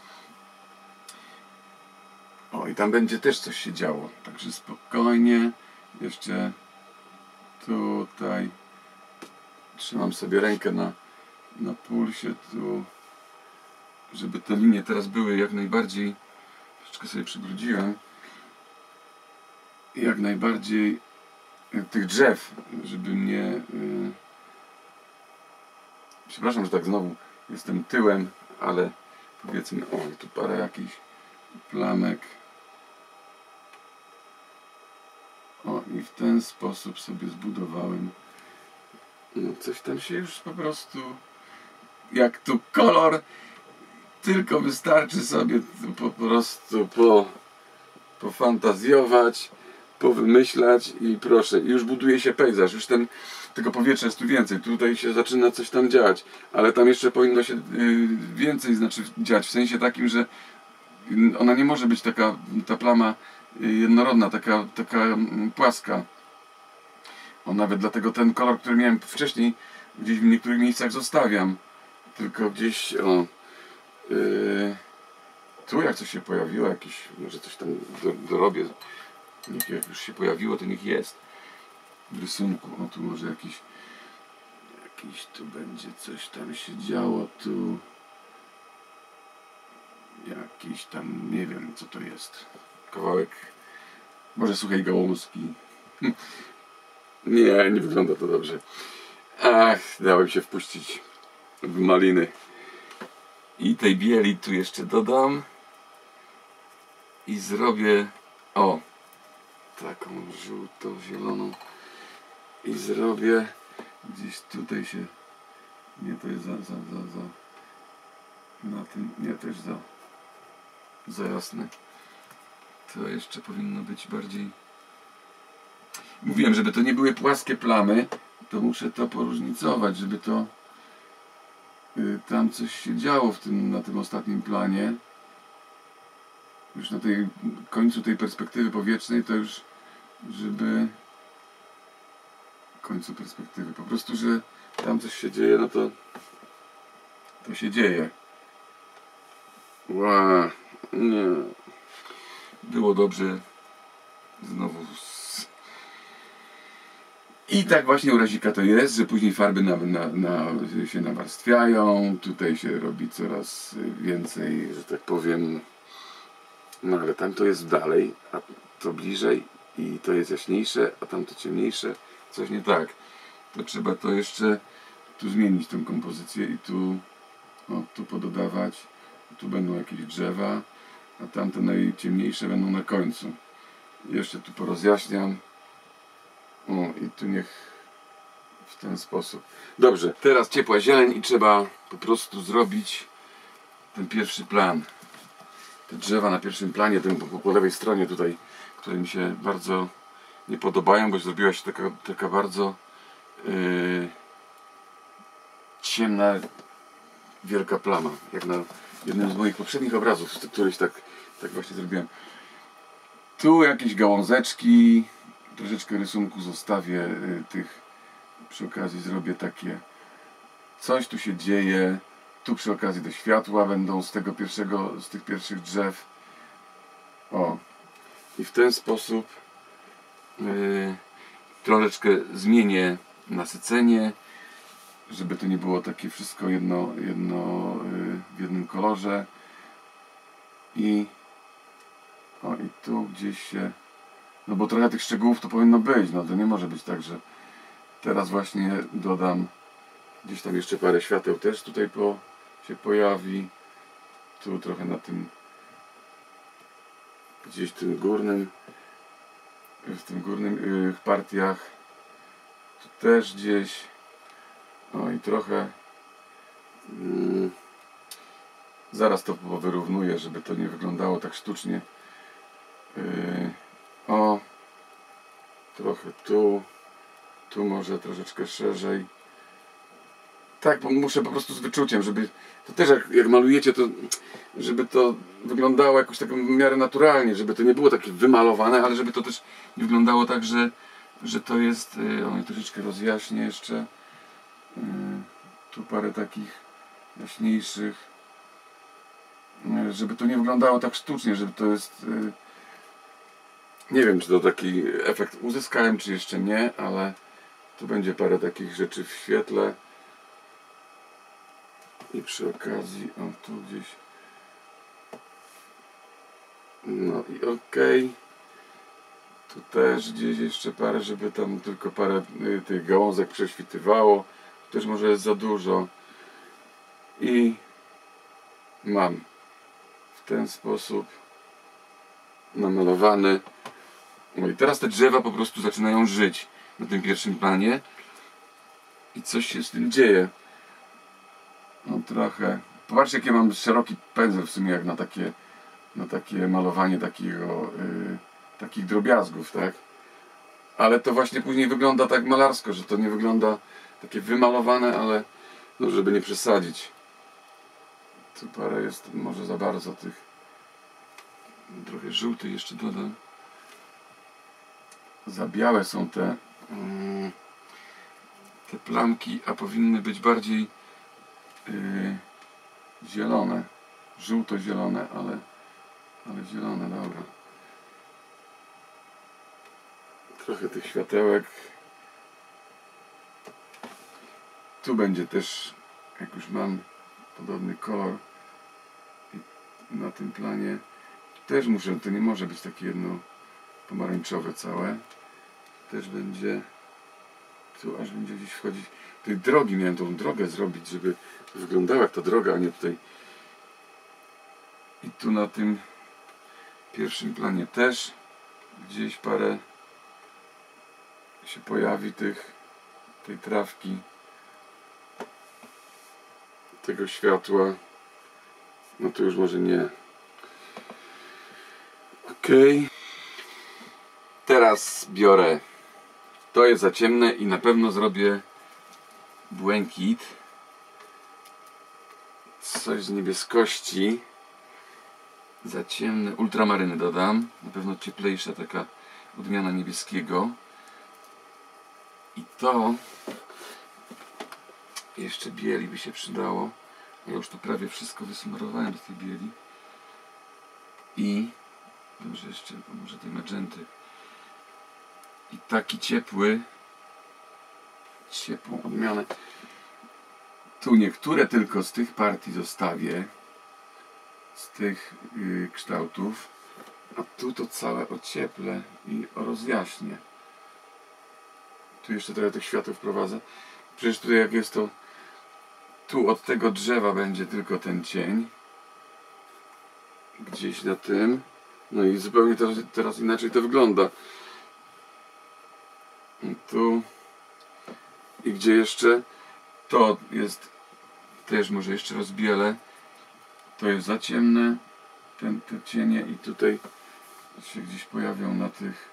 O, i tam będzie też coś się działo. Także spokojnie. Jeszcze tutaj trzymam sobie rękę na, na pulsie tu, żeby te linie teraz były jak najbardziej, troszeczkę sobie przybrudziłem, jak najbardziej tych drzew, żeby mnie yy... przepraszam, że tak znowu jestem tyłem, ale powiedzmy, o, tu parę jakichś plamek. O, i w ten sposób sobie zbudowałem. No, coś tam się już po prostu, jak tu kolor, tylko wystarczy sobie po prostu po, pofantazjować, powymyślać i proszę, już buduje się pejzaż. Już ten tego powietrza jest tu więcej. Tutaj się zaczyna coś tam dziać, ale tam jeszcze powinno się yy, więcej znaczy dziać, w sensie takim, że ona nie może być taka, ta plama jednorodna, taka, taka płaska. O, nawet dlatego ten kolor, który miałem wcześniej, gdzieś w niektórych miejscach zostawiam. Tylko gdzieś, o, yy, tu jak coś się pojawiło, jakieś, może coś tam do, dorobię. Niech jak już się pojawiło, to niech jest w rysunku. O, tu może jakiś, jakiś tu będzie coś tam się działo, tu jakiś tam, nie wiem co to jest. Kawałek, może suchej gałązki. Nie, nie wygląda to dobrze. Ach, dałem się wpuścić w maliny. I tej bieli tu jeszcze dodam. I zrobię, o, taką żółto-zieloną. I zrobię gdzieś tutaj się, nie, to jest za, za, za, za na tym, nie, to jest za za jasne. To jeszcze powinno być bardziej. Mówiłem, żeby to nie były płaskie plamy, to muszę to poróżnicować, żeby to y, tam coś się działo w tym, na tym ostatnim planie. Już na tej końcu tej perspektywy powietrznej, to już żeby końcu perspektywy, po prostu, że tam coś się dzieje, no to to się dzieje. Wow, nie. Było dobrze. Znowu. I tak właśnie u razika to jest, że później farby na, na, na, się nawarstwiają. Tutaj się robi coraz więcej, że tak powiem. No ale tam to jest dalej, a to bliżej i to jest jaśniejsze, a tam to ciemniejsze. Coś nie tak. To trzeba to jeszcze tu zmienić tą kompozycję i tu, o, tu pododawać. Tu będą jakieś drzewa, a tamte najciemniejsze będą na końcu. Jeszcze tu porozjaśniam. O, i tu niech w ten sposób. Dobrze, teraz ciepła zieleń i trzeba po prostu zrobić ten pierwszy plan. Te drzewa na pierwszym planie, ten po, po lewej stronie tutaj, które mi się bardzo nie podobają, bo zrobiła się taka, taka bardzo yy, ciemna, wielka plama, jak na jednym z moich poprzednich obrazów, któryś tak, tak właśnie zrobiłem. Tu jakieś gałązeczki, troszeczkę rysunku zostawię y, tych, przy okazji zrobię takie, coś tu się dzieje, tu przy okazji te światła będą z tego pierwszego, z tych pierwszych drzew. O, i w ten sposób y, troszeczkę zmienię nasycenie, żeby to nie było takie wszystko jedno, jedno y, w jednym kolorze. I o, i tu gdzieś się, no bo trochę tych szczegółów to powinno być, no to nie może być tak, że teraz właśnie dodam gdzieś tam jeszcze parę świateł też tutaj po, się pojawi, tu trochę na tym, gdzieś w tym górnym, w tym górnym y, partiach, tu też gdzieś, no i trochę mm, zaraz to wyrównuję, żeby to nie wyglądało tak sztucznie. Yy, o, trochę tu, tu może troszeczkę szerzej. Tak, bo muszę po prostu z wyczuciem, żeby to też jak, jak malujecie, to żeby to wyglądało jakoś tak w miarę naturalnie, żeby to nie było takie wymalowane, ale żeby to też nie wyglądało tak, że, że to jest, yy, o, troszeczkę rozjaśnię jeszcze. Yy, tu parę takich jaśniejszych, yy, żeby to nie wyglądało tak sztucznie, żeby to jest yy, nie wiem, czy to taki efekt uzyskałem, czy jeszcze nie, ale tu będzie parę takich rzeczy w świetle. I przy okazji, o tu gdzieś. No i okej. Okay. Tu też gdzieś jeszcze parę, żeby tam tylko parę y, tych gałązek prześwitywało. Też może jest za dużo. I mam w ten sposób namalowany. No i teraz te drzewa po prostu zaczynają żyć na tym pierwszym planie i coś się z tym dzieje. No trochę. Popatrzcie, jakie mam szeroki pędzel w sumie, jak na takie, na takie malowanie takiego, yy, takich drobiazgów, tak? Ale to właśnie później wygląda tak malarsko, że to nie wygląda takie wymalowane, ale no żeby nie przesadzić. Tu parę jest może za bardzo tych. Trochę żółty jeszcze dodam. Za białe są te mm, te plamki, a powinny być bardziej yy, zielone. Żółto-zielone, ale, ale zielone, dobra. Trochę tych światełek. Tu będzie też, jak już mam podobny kolor i na tym planie też muszę, to nie może być takie jedno pomarańczowe całe. Też będzie, tu aż będzie gdzieś wchodzić. Tej drogi miałem tą drogę zrobić, żeby wyglądała jak ta droga, a nie tutaj. I tu na tym pierwszym planie też gdzieś parę się pojawi tych, tej trawki, tego światła. No to już może nie. Okej. Teraz biorę. To jest za ciemne i na pewno zrobię błękit. Coś z niebieskości. Za ciemne. Ultramaryny dodam. Na pewno cieplejsza taka odmiana niebieskiego. I to jeszcze bieli by się przydało. Ja już tu prawie wszystko wysmarowałem z tej bieli. I może jeszcze, może tej magenty. I taki ciepły, ciepłą odmianę. Tu niektóre tylko z tych partii zostawię, z tych yy, kształtów, a tu to całe ocieplę i rozjaśnię. Tu jeszcze trochę tych światów wprowadzę. Przecież tutaj jak jest to, tu od tego drzewa będzie tylko ten cień. Gdzieś na tym. No i zupełnie teraz, teraz inaczej to wygląda. I tu. I gdzie jeszcze? To jest też może jeszcze rozbielę. To jest za ciemne. Ten, te cienie i tutaj się gdzieś pojawią na tych.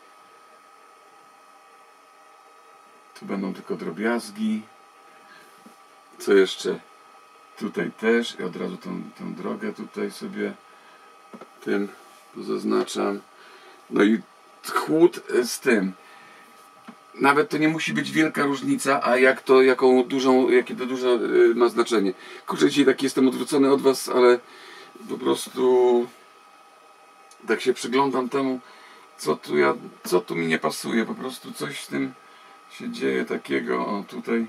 Tu będą tylko drobiazgi. Co jeszcze? Tutaj też. I od razu tą, tą drogę tutaj sobie tym zaznaczam. No i chłód z tym. Nawet to nie musi być wielka różnica, a jak to, jaką dużą, jakie to duże ma znaczenie. Kurczę, dzisiaj tak jestem odwrócony od was, ale po prostu tak się przyglądam temu, co tu ja, co tu mi nie pasuje. Po prostu coś z tym się dzieje takiego. O, tutaj.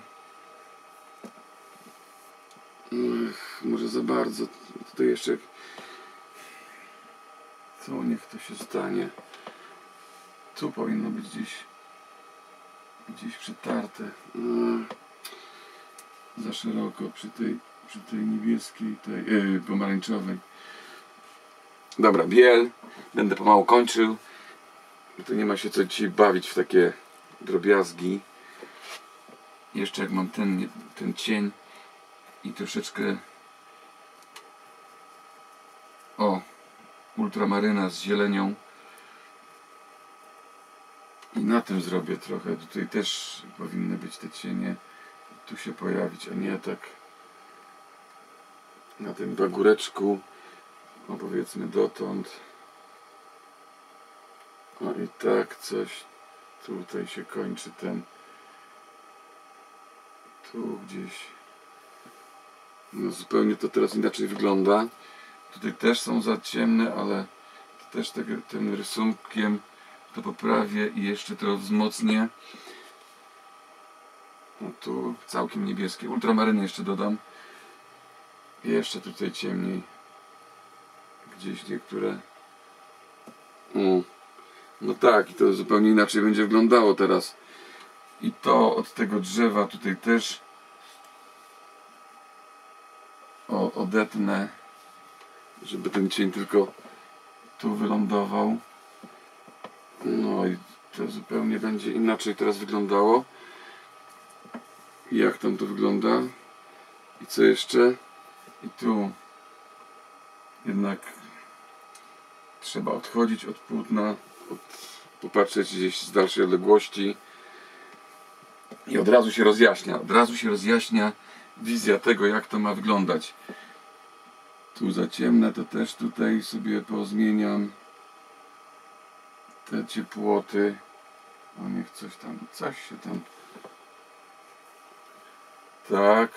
Ech, może za bardzo. Tutaj jeszcze. Co, niech to się stanie. Tu powinno być gdzieś. Gdzieś przytarte. Ech, za szeroko przy tej, przy tej niebieskiej, tej yy, pomarańczowej. Dobra, biel. Będę pomału kończył. Tu nie ma się co dzisiaj bawić w takie drobiazgi. Jeszcze jak mam ten, ten cień i troszeczkę o ultramaryna z zielenią i na tym zrobię trochę. Tutaj też powinny być te cienie tu się pojawić, a nie tak na tym bagureczku, no powiedzmy dotąd. No i tak coś tutaj się kończy ten, tu gdzieś. No zupełnie to teraz inaczej wygląda. Tutaj też są za ciemne, ale też tak, tym rysunkiem to poprawię i jeszcze to wzmocnię. No tu całkiem niebieskie. Ultramaryny jeszcze dodam. I jeszcze tutaj ciemniej. Gdzieś niektóre. Mm. No tak, i to zupełnie inaczej będzie wyglądało teraz. I to od tego drzewa tutaj też o, odetnę, żeby ten cień tylko tu wylądował. No i to zupełnie będzie inaczej teraz wyglądało. I jak tam to wygląda? I co jeszcze? I tu jednak trzeba odchodzić od płótna, od popatrzeć gdzieś z dalszej odległości i od razu się rozjaśnia, od razu się rozjaśnia wizja tego, jak to ma wyglądać. Tu za ciemne, to też tutaj sobie pozmieniam te ciepłoty. O, niech coś tam, coś się tam... Tak.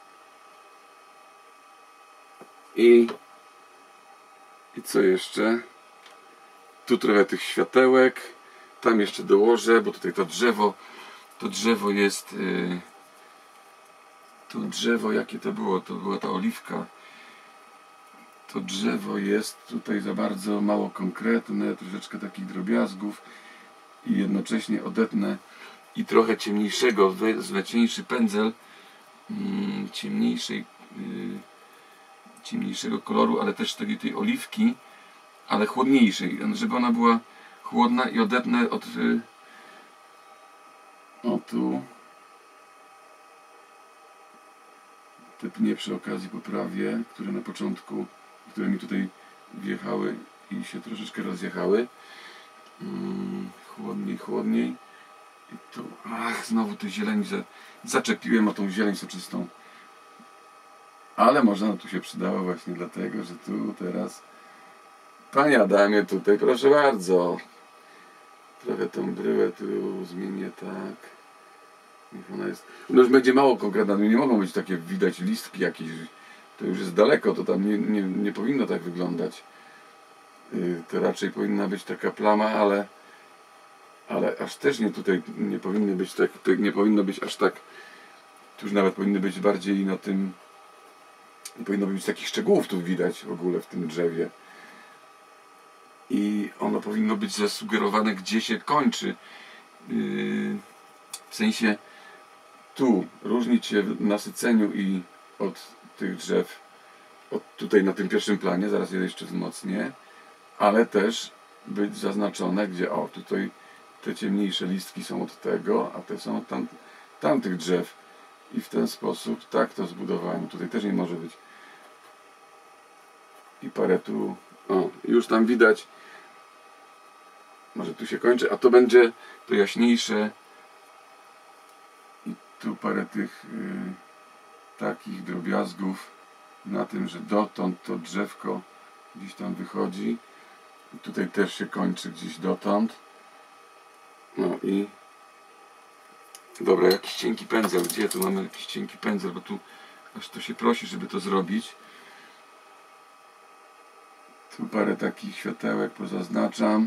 I... I co jeszcze? Tu trochę tych światełek. Tam jeszcze dołożę, bo tutaj to drzewo, to drzewo jest... Yy, to drzewo, jakie to było? To była ta oliwka. To drzewo jest tutaj za bardzo mało konkretne, troszeczkę takich drobiazgów i jednocześnie odetnę i trochę ciemniejszego, wezmę cieńszy pędzel, mm, ciemniejszej, yy, ciemniejszego koloru, ale też tej, tej oliwki, ale chłodniejszej, żeby ona była chłodna i odetnę od... Yy, o tu te pnie przy okazji poprawię, które na początku, które mi tutaj wjechały i się troszeczkę rozjechały. Hmm, chłodniej, chłodniej. I tu, ach, znowu tę zieleń za, zaczepiłem o tą zieleń soczystą. Ale może ona tu się przydała właśnie dlatego, że tu teraz... Panie Adamie, tutaj proszę bardzo. Trochę tą bryłę tu zmienię tak. Niech ona jest... No już będzie mało konkretna, nie mogą być takie, widać listki jakieś. To już jest daleko, to tam nie, nie, nie powinno tak wyglądać. Yy, to raczej powinna być taka plama, ale ale aż też nie tutaj nie powinny być tak, nie powinno być aż tak. Tu już nawet powinny być bardziej na tym, nie powinno być takich szczegółów tu widać w ogóle w tym drzewie. I ono powinno być zasugerowane, gdzie się kończy. Yy, w sensie tu różnić się w nasyceniu i od tych drzew, od tutaj na tym pierwszym planie, zaraz je jeszcze wzmocnię, ale też być zaznaczone, gdzie o, tutaj te ciemniejsze listki są od tego, a te są od tam, tamtych drzew. I w ten sposób tak to zbudowałem. Tutaj też nie może być. I parę tu, o, już tam widać, może tu się kończy, a to będzie to jaśniejsze. I tu parę tych y, takich drobiazgów na tym, że dotąd to drzewko gdzieś tam wychodzi. I tutaj też się kończy gdzieś dotąd. No i dobra, jakiś cienki pędzel. Gdzie tu mamy jakiś cienki pędzel? Bo tu aż to się prosi, żeby to zrobić. Tu parę takich światełek pozaznaczam.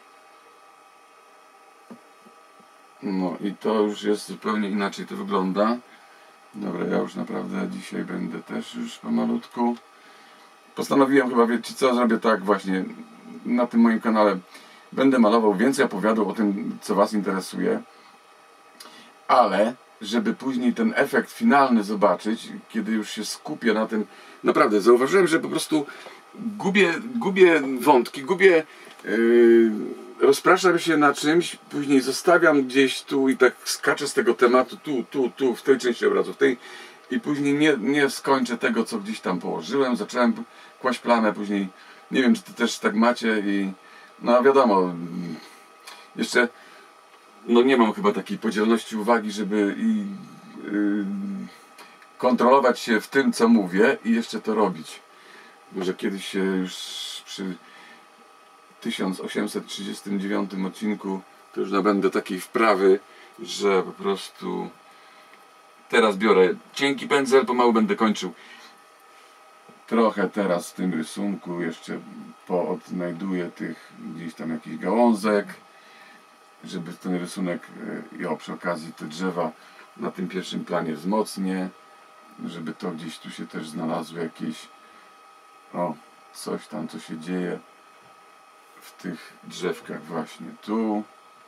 No i to już jest zupełnie inaczej to wygląda. Dobra, ja już naprawdę dzisiaj będę też już pomalutku. Postanowiłem chyba, wiecie co, zrobię tak właśnie na tym moim kanale. Będę malował więcej, opowiadał o tym, co Was interesuje. Ale, żeby później ten efekt finalny zobaczyć, kiedy już się skupię na tym, naprawdę zauważyłem, że po prostu gubię, gubię wątki, gubię, yy, rozpraszam się na czymś, później zostawiam gdzieś tu i tak skaczę z tego tematu, tu, tu, tu, w tej części obrazu, w tej, i później nie, nie skończę tego, co gdzieś tam położyłem, zacząłem kłaść plamę, później nie wiem, czy to też tak macie i no wiadomo, jeszcze no nie mam chyba takiej podzielności uwagi, żeby i, yy, kontrolować się w tym, co mówię i jeszcze to robić. Może kiedyś się już przy tysiąc osiemset trzydziestym dziewiątym odcinku to już nabędę takiej wprawy, że po prostu teraz biorę cienki pędzel, pomału będę kończył. Trochę teraz w tym rysunku jeszcze poodnajduję tych gdzieś tam jakichś gałązek, żeby ten rysunek, i o, przy okazji te drzewa na tym pierwszym planie wzmocnię, żeby to gdzieś tu się też znalazło jakieś, o, coś tam, co się dzieje w tych drzewkach właśnie tu,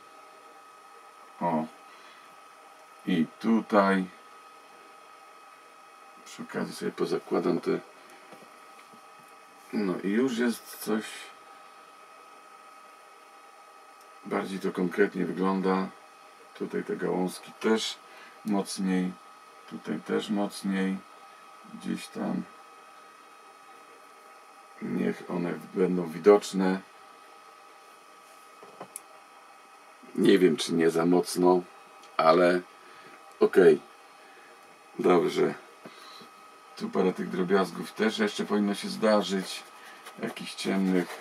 o, i tutaj. Przy okazji sobie pozakładam te, no i już jest coś, bardziej to konkretnie wygląda. Tutaj te gałązki też mocniej, tutaj też mocniej, gdzieś tam niech one będą widoczne. Nie wiem, czy nie za mocno, ale okej. Okay. Dobrze. Tu parę tych drobiazgów też jeszcze powinno się zdarzyć. Jakichś ciemnych.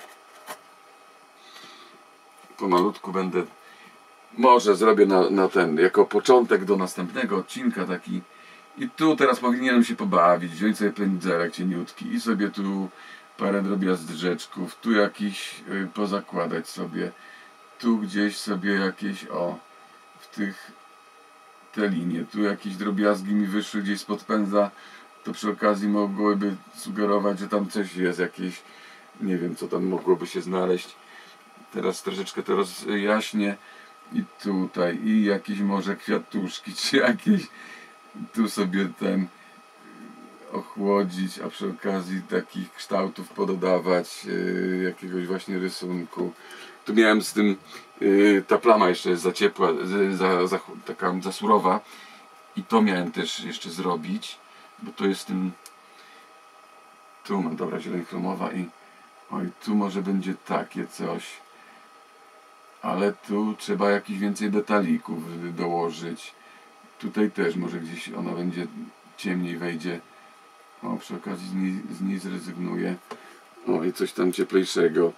Pomalutku będę... Może zrobię na, na ten, jako początek do następnego odcinka taki. I tu teraz powinienem się pobawić, wziąć sobie pędzelek cieniutki i sobie tu parę drobiazgów, tu jakiś y, pozakładać sobie, tu gdzieś sobie jakieś, o, w tych, te linie, tu jakieś drobiazgi mi wyszły gdzieś spod pędzla, to przy okazji mogłyby sugerować, że tam coś jest, jakieś, nie wiem co tam mogłoby się znaleźć. Teraz troszeczkę to rozjaśnię i tutaj, i jakieś może kwiatuszki, czy jakieś, tu sobie ten ochłodzić, a przy okazji takich kształtów pododawać, yy, jakiegoś właśnie rysunku. Tu miałem z tym, yy, ta plama jeszcze jest za ciepła, za, za, taka za surowa i to miałem też jeszcze zrobić, bo to jest tym, tu mam, dobra, zieleń chromowa i oj, tu może będzie takie coś, ale tu trzeba jakiś więcej detalików dołożyć. Tutaj też może gdzieś ona będzie ciemniej wejdzie. O, przy okazji z niej, z niej zrezygnuję. O, i coś tam cieplejszego.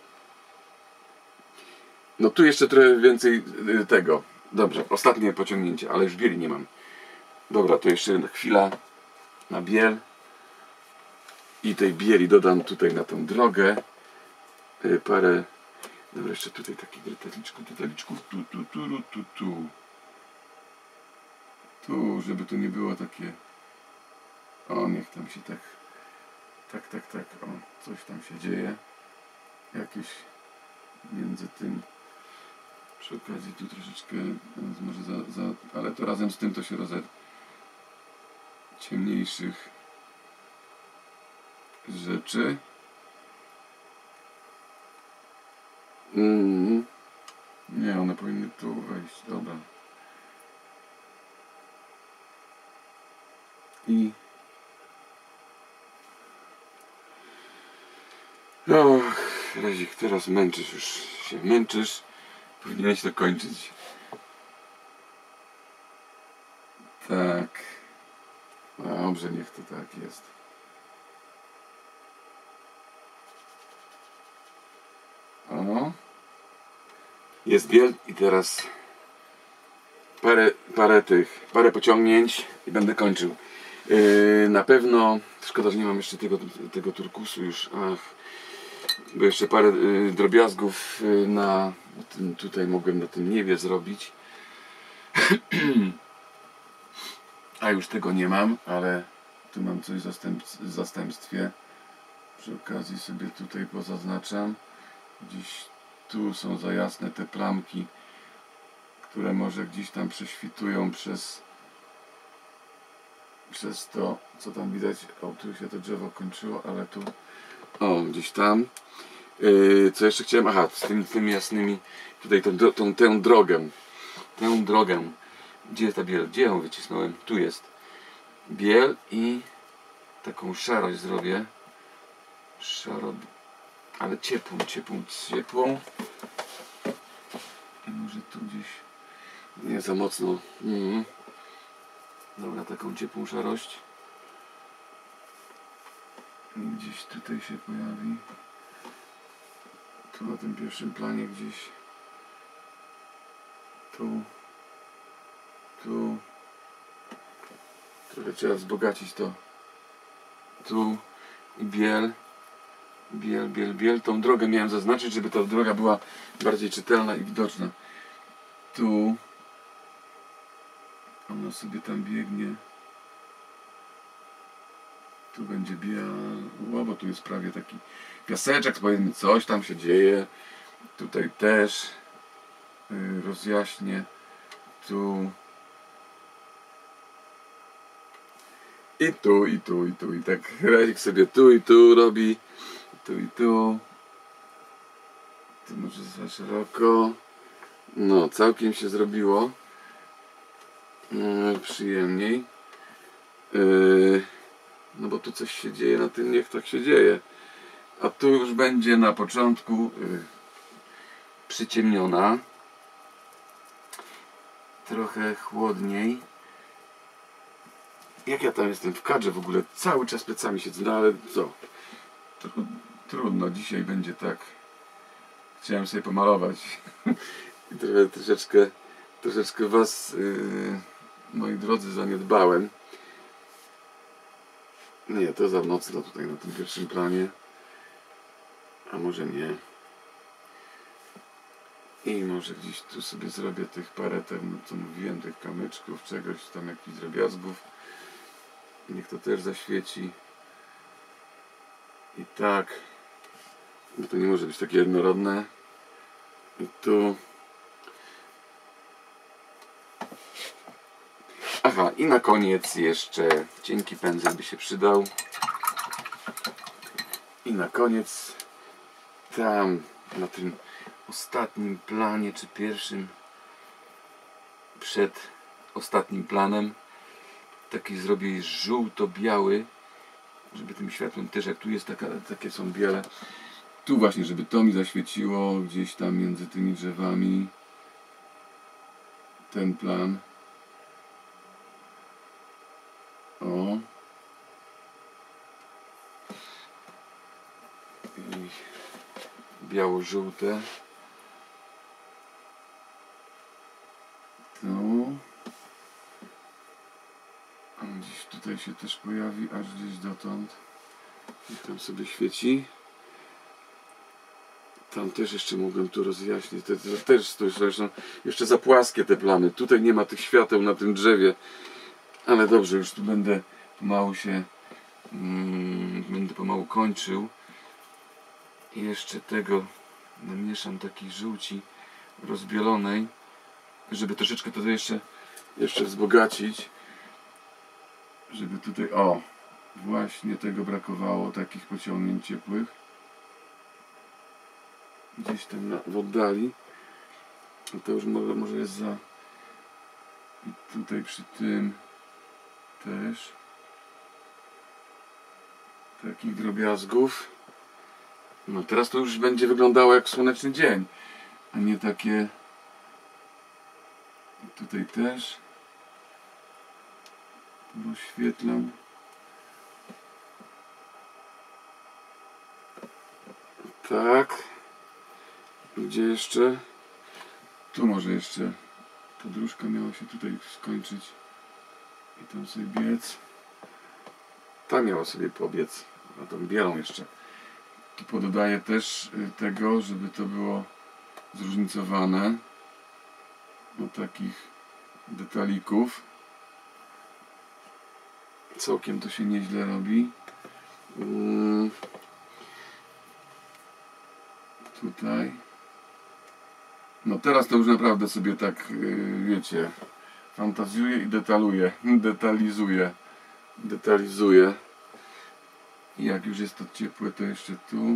No tu jeszcze trochę więcej tego. Dobrze, ostatnie pociągnięcie, ale już bieli nie mam. Dobra, to jeszcze chwila na biel. I tej bieli dodam tutaj na tą drogę. Parę... Dobra, jeszcze tutaj takich detaliczków, detaliczków. Tu, tu, tu, tu, tu. Tu, żeby to nie było takie... O, niech tam się tak... Tak, tak, tak. O, coś tam się dzieje. Jakieś między tym... Przy okazji tu troszeczkę... Może za, za... Ale to razem z tym to się rozer... Ciemniejszych... rzeczy. Mm. Nie, one powinny tu wejść. Dobra. I... No, Rezik, teraz męczysz już się. Męczysz. Powinieneś to kończyć. Tak. Dobrze, niech to tak jest. O. Jest biel i teraz parę, parę tych, parę pociągnięć i będę kończył. Yy, na pewno, szkoda, że nie mam jeszcze tego, tego turkusu już, ach, bo jeszcze parę yy, drobiazgów yy, na tym, tutaj mogłem na tym niebie zrobić. A już tego nie mam, ale tu mam coś w zastępstwie. Przy okazji sobie tutaj pozaznaczam. Gdzieś tu są za jasne te plamki, które może gdzieś tam prześwitują przez przez to, co tam widać. O, tu się to drzewo kończyło, ale tu o, gdzieś tam. Yy, co jeszcze chciałem? Aha, z tymi, tymi jasnymi tutaj tą, tą, tę drogę. Tę drogę. Gdzie jest ta biel? Gdzie ją wycisnąłem? Tu jest. Biel i taką szarość zrobię. Szaro... ale ciepłą, ciepłą, ciepłą. I może tu gdzieś... Nie za mocno. Mm. Dobra, taką ciepłą szarość. Gdzieś tutaj się pojawi. Tu na tym pierwszym planie gdzieś. Tu. Tu. Trochę trzeba wzbogacić to. Tu. I biel. Biel, biel, biel. Tą drogę miałem zaznaczyć, żeby ta droga była bardziej czytelna i widoczna. Tu. Ona sobie tam biegnie. Tu będzie biel. Bo tu jest prawie taki piaseczek, powiedzmy, coś tam się dzieje. Tutaj też yy, rozjaśnię. Tu. I tu, i tu, i tu. I tak Rezik sobie tu i tu robi. Tu i tu. Tu może za szeroko. No, całkiem się zrobiło. Yy, przyjemniej. Yy, no bo tu coś się dzieje na tym, niech tak się dzieje. A tu już będzie na początku yy, przyciemniona. trochę chłodniej. Jak ja tam jestem w kadrze w ogóle, cały czas plecami siedzę, no ale co? Tru, trudno, dzisiaj będzie tak. Chciałem sobie pomalować. I trochę, troszeczkę, troszeczkę was, yy, moi drodzy, zaniedbałem. Nie, to za mocno tutaj na tym pierwszym planie. A może nie. I może gdzieś tu sobie zrobię tych parę, tam, co mówiłem, tych kamyczków, czegoś tam, jakichś drobiazgów. Niech to też zaświeci. I tak. Bo to nie może być takie jednorodne. I tu. Aha, i na koniec jeszcze cienki pędzel by się przydał. I na koniec tam na tym ostatnim planie, czy pierwszym, przed ostatnim planem, taki zrobię żółto-biały, żeby tym światłem też, jak tu jest taka, takie są biele, tu właśnie, żeby to mi zaświeciło gdzieś tam między tymi drzewami, ten plan. O. I biało-żółte. Tu. A gdzieś tutaj się też pojawi, aż gdzieś dotąd. Niech tam sobie świeci. Tam też jeszcze mogłem tu rozjaśnić. To, to też to zresztą jeszcze za płaskie te plany. Tutaj nie ma tych świateł na tym drzewie. Ale dobrze, już tu będę pomału się mm, będę pomału kończył. I jeszcze tego namieszam takiej żółci rozbielonej, żeby troszeczkę to jeszcze jeszcze wzbogacić. Żeby tutaj, o, właśnie tego brakowało, takich pociągnięć ciepłych. Gdzieś tam na, w oddali. No to już może, może jest za... I tutaj przy tym też takich drobiazgów. No teraz to już będzie wyglądało jak słoneczny dzień, a nie takie... I tutaj też rozświetlam. Tak. Gdzie jeszcze? Tu może jeszcze ta dróżka miała się tutaj skończyć i tam sobie biec. Ta miała sobie pobiec, a tą białą jeszcze. Tu pododaję też tego, żeby to było zróżnicowane od takich detalików. Całkiem to się nieźle robi. Hmm. Tutaj. No teraz to już naprawdę sobie tak, yy, wiecie, fantazjuję i detaluję, detalizuję, detalizuję. I jak już jest to ciepłe, to jeszcze tu.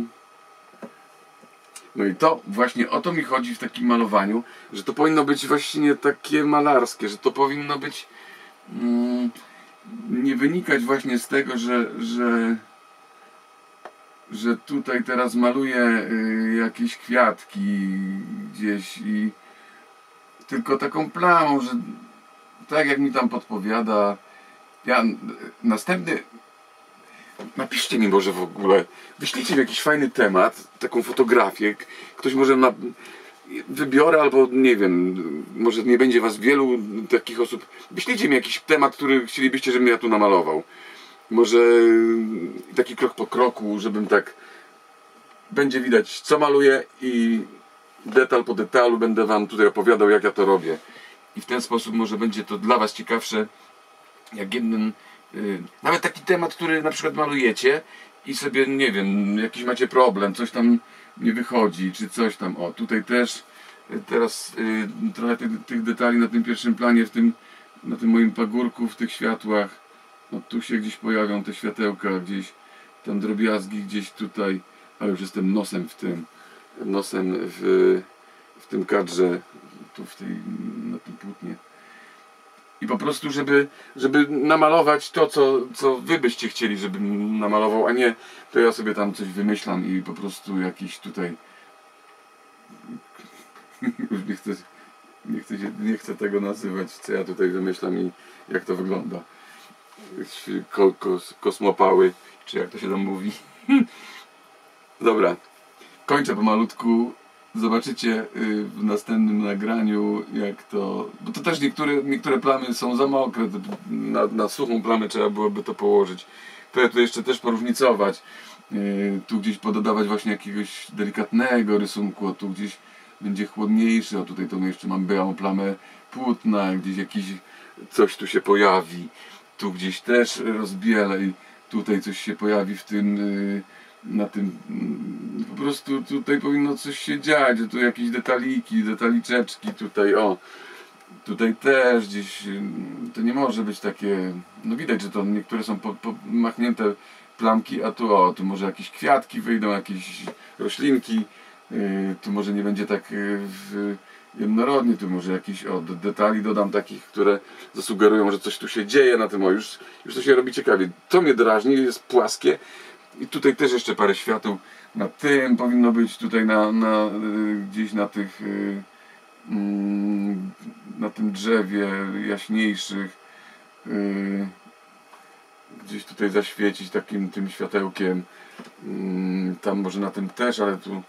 No i to właśnie o to mi chodzi w takim malowaniu, że to powinno być właśnie takie malarskie, że to powinno być mm, nie wynikać właśnie z tego, że, że że tutaj teraz maluję y, jakieś kwiatki gdzieś i tylko taką plamą, że tak jak mi tam podpowiada. Ja następny, napiszcie mi może w ogóle, wyślijcie mi jakiś fajny temat, taką fotografię, ktoś może na, wybiorę albo nie wiem, może nie będzie was wielu takich osób, wyślijcie mi jakiś temat, który chcielibyście, żebym ja tu namalował. Może taki krok po kroku, żebym tak... Będzie widać, co maluję i detal po detalu będę wam tutaj opowiadał, jak ja to robię. I w ten sposób może będzie to dla was ciekawsze, jak jeden... Yy, nawet taki temat, który na przykład malujecie i sobie, nie wiem, jakiś macie problem, coś tam nie wychodzi, czy coś tam. O, tutaj też yy, teraz yy, trochę tych, tych detali na tym pierwszym planie, w tym, na tym moim pagórku, w tych światłach. No tu się gdzieś pojawią te światełka, gdzieś tam drobiazgi, gdzieś tutaj, ale już jestem nosem w tym, nosem w, w tym kadrze, tu w tej, na tym płótnie. I po prostu, żeby, żeby namalować to, co, co wy byście chcieli, żebym namalował, a nie to ja sobie tam coś wymyślam i po prostu jakiś tutaj, już nie chcę Nie chcę, się, nie chcę tego nazywać, co ja tutaj wymyślam i jak to wygląda. Ko, kos, kosmopały, czy jak to się tam mówi. Dobra, kończę pomalutku. Zobaczycie w następnym nagraniu, jak to... Bo to też niektóre, niektóre plamy są za mokre. Na, na suchą plamę trzeba byłoby to położyć. To ja tu jeszcze też poróżnicować. Tu gdzieś pododawać właśnie jakiegoś delikatnego rysunku, a tu gdzieś będzie chłodniejszy, a tutaj to jeszcze mam białą plamę płótna, gdzieś jakiś coś tu się pojawi, tu gdzieś też rozbielę i tutaj coś się pojawi w tym, na tym, po prostu tutaj powinno coś się dziać, tu jakieś detaliki, detaliczeczki tutaj, o, tutaj też gdzieś, to nie może być takie, no widać, że to niektóre są po, po machnięte plamki, a tu o, tu może jakieś kwiatki wyjdą, jakieś roślinki, yy, tu może nie będzie tak yy, jednorodnie, tu może jakieś o, detali dodam takich, które zasugerują, że coś tu się dzieje na tym, o już, już to się robi ciekawie. To mnie drażni, jest płaskie i tutaj też jeszcze parę świateł na tym powinno być, tutaj na, na yy, gdzieś na tych yy, yy, na tym drzewie jaśniejszych, yy, gdzieś tutaj zaświecić takim tym światełkiem, tam może na tym też, ale tu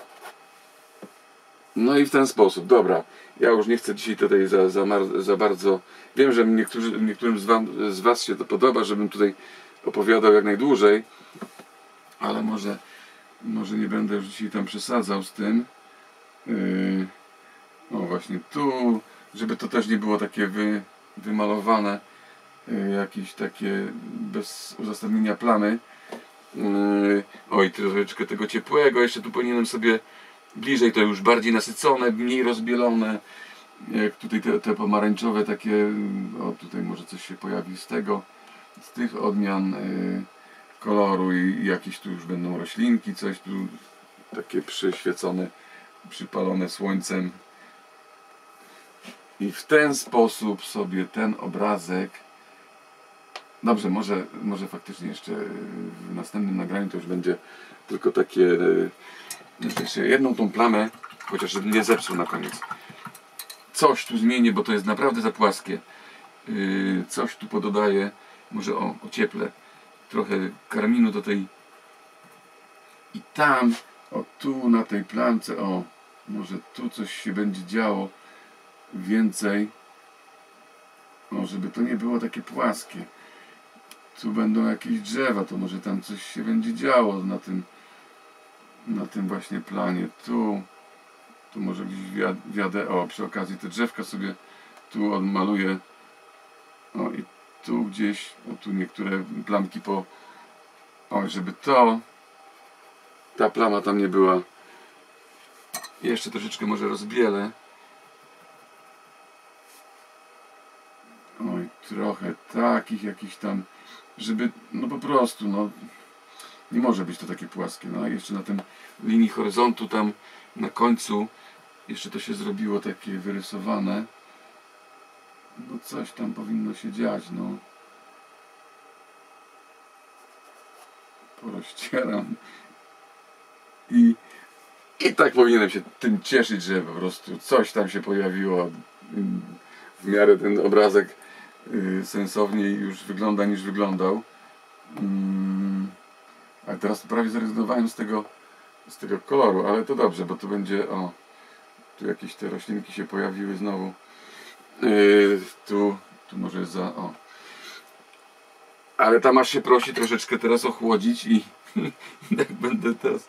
no i w ten sposób. Dobra, ja już nie chcę dzisiaj tutaj za, za, za bardzo, wiem, że niektórzy, niektórym z, wam, z was się to podoba, żebym tutaj opowiadał jak najdłużej, ale może może nie będę już dzisiaj tam przesadzał z tym. Yy, o właśnie tu, żeby to też nie było takie wy, wymalowane, jakieś takie bez uzasadnienia plamy. Yy, oj, troszeczkę tego ciepłego, jeszcze tu powinienem sobie bliżej, to już bardziej nasycone, mniej rozbielone, jak tutaj te, te pomarańczowe takie, o tutaj może coś się pojawi z tego, z tych odmian yy, koloru i jakieś tu już będą roślinki, coś tu takie przyświecone, przypalone słońcem i w ten sposób sobie ten obrazek. Dobrze, może, może faktycznie jeszcze w następnym nagraniu to już będzie tylko takie, jeszcze jedną tą plamę, chociaż żebym nie zepsuł na koniec. Coś tu zmienię, bo to jest naprawdę za płaskie. Coś tu pododaję, może o, ocieplę trochę karminu do tej i tam, o tu na tej plamce, o, może tu coś się będzie działo więcej, o, żeby to nie było takie płaskie. Tu będą jakieś drzewa, to może tam coś się będzie działo na tym, na tym właśnie planie. Tu, tu może gdzieś wiadę, o, przy okazji te drzewka sobie tu odmaluję. O i tu gdzieś, o tu niektóre plamki po, o, żeby to, ta plama tam nie była. Jeszcze troszeczkę może rozbielę. Oj, trochę takich jakichś tam, żeby, no po prostu, no nie może być to takie płaskie. No a jeszcze na tym linii horyzontu tam na końcu jeszcze to się zrobiło takie wyrysowane. No coś tam powinno się dziać, no. Porozcieram. I, I tak powinienem się tym cieszyć, że po prostu coś tam się pojawiło. W miarę ten obrazek yy, sensowniej już wygląda niż wyglądał. Yy, a teraz prawie zrezygnowałem z tego, z tego koloru, ale to dobrze, bo to będzie, o, tu jakieś te roślinki się pojawiły znowu. Yy, tu, tu może za, o. Ale tam aż się prosi troszeczkę teraz ochłodzić i tak będę teraz.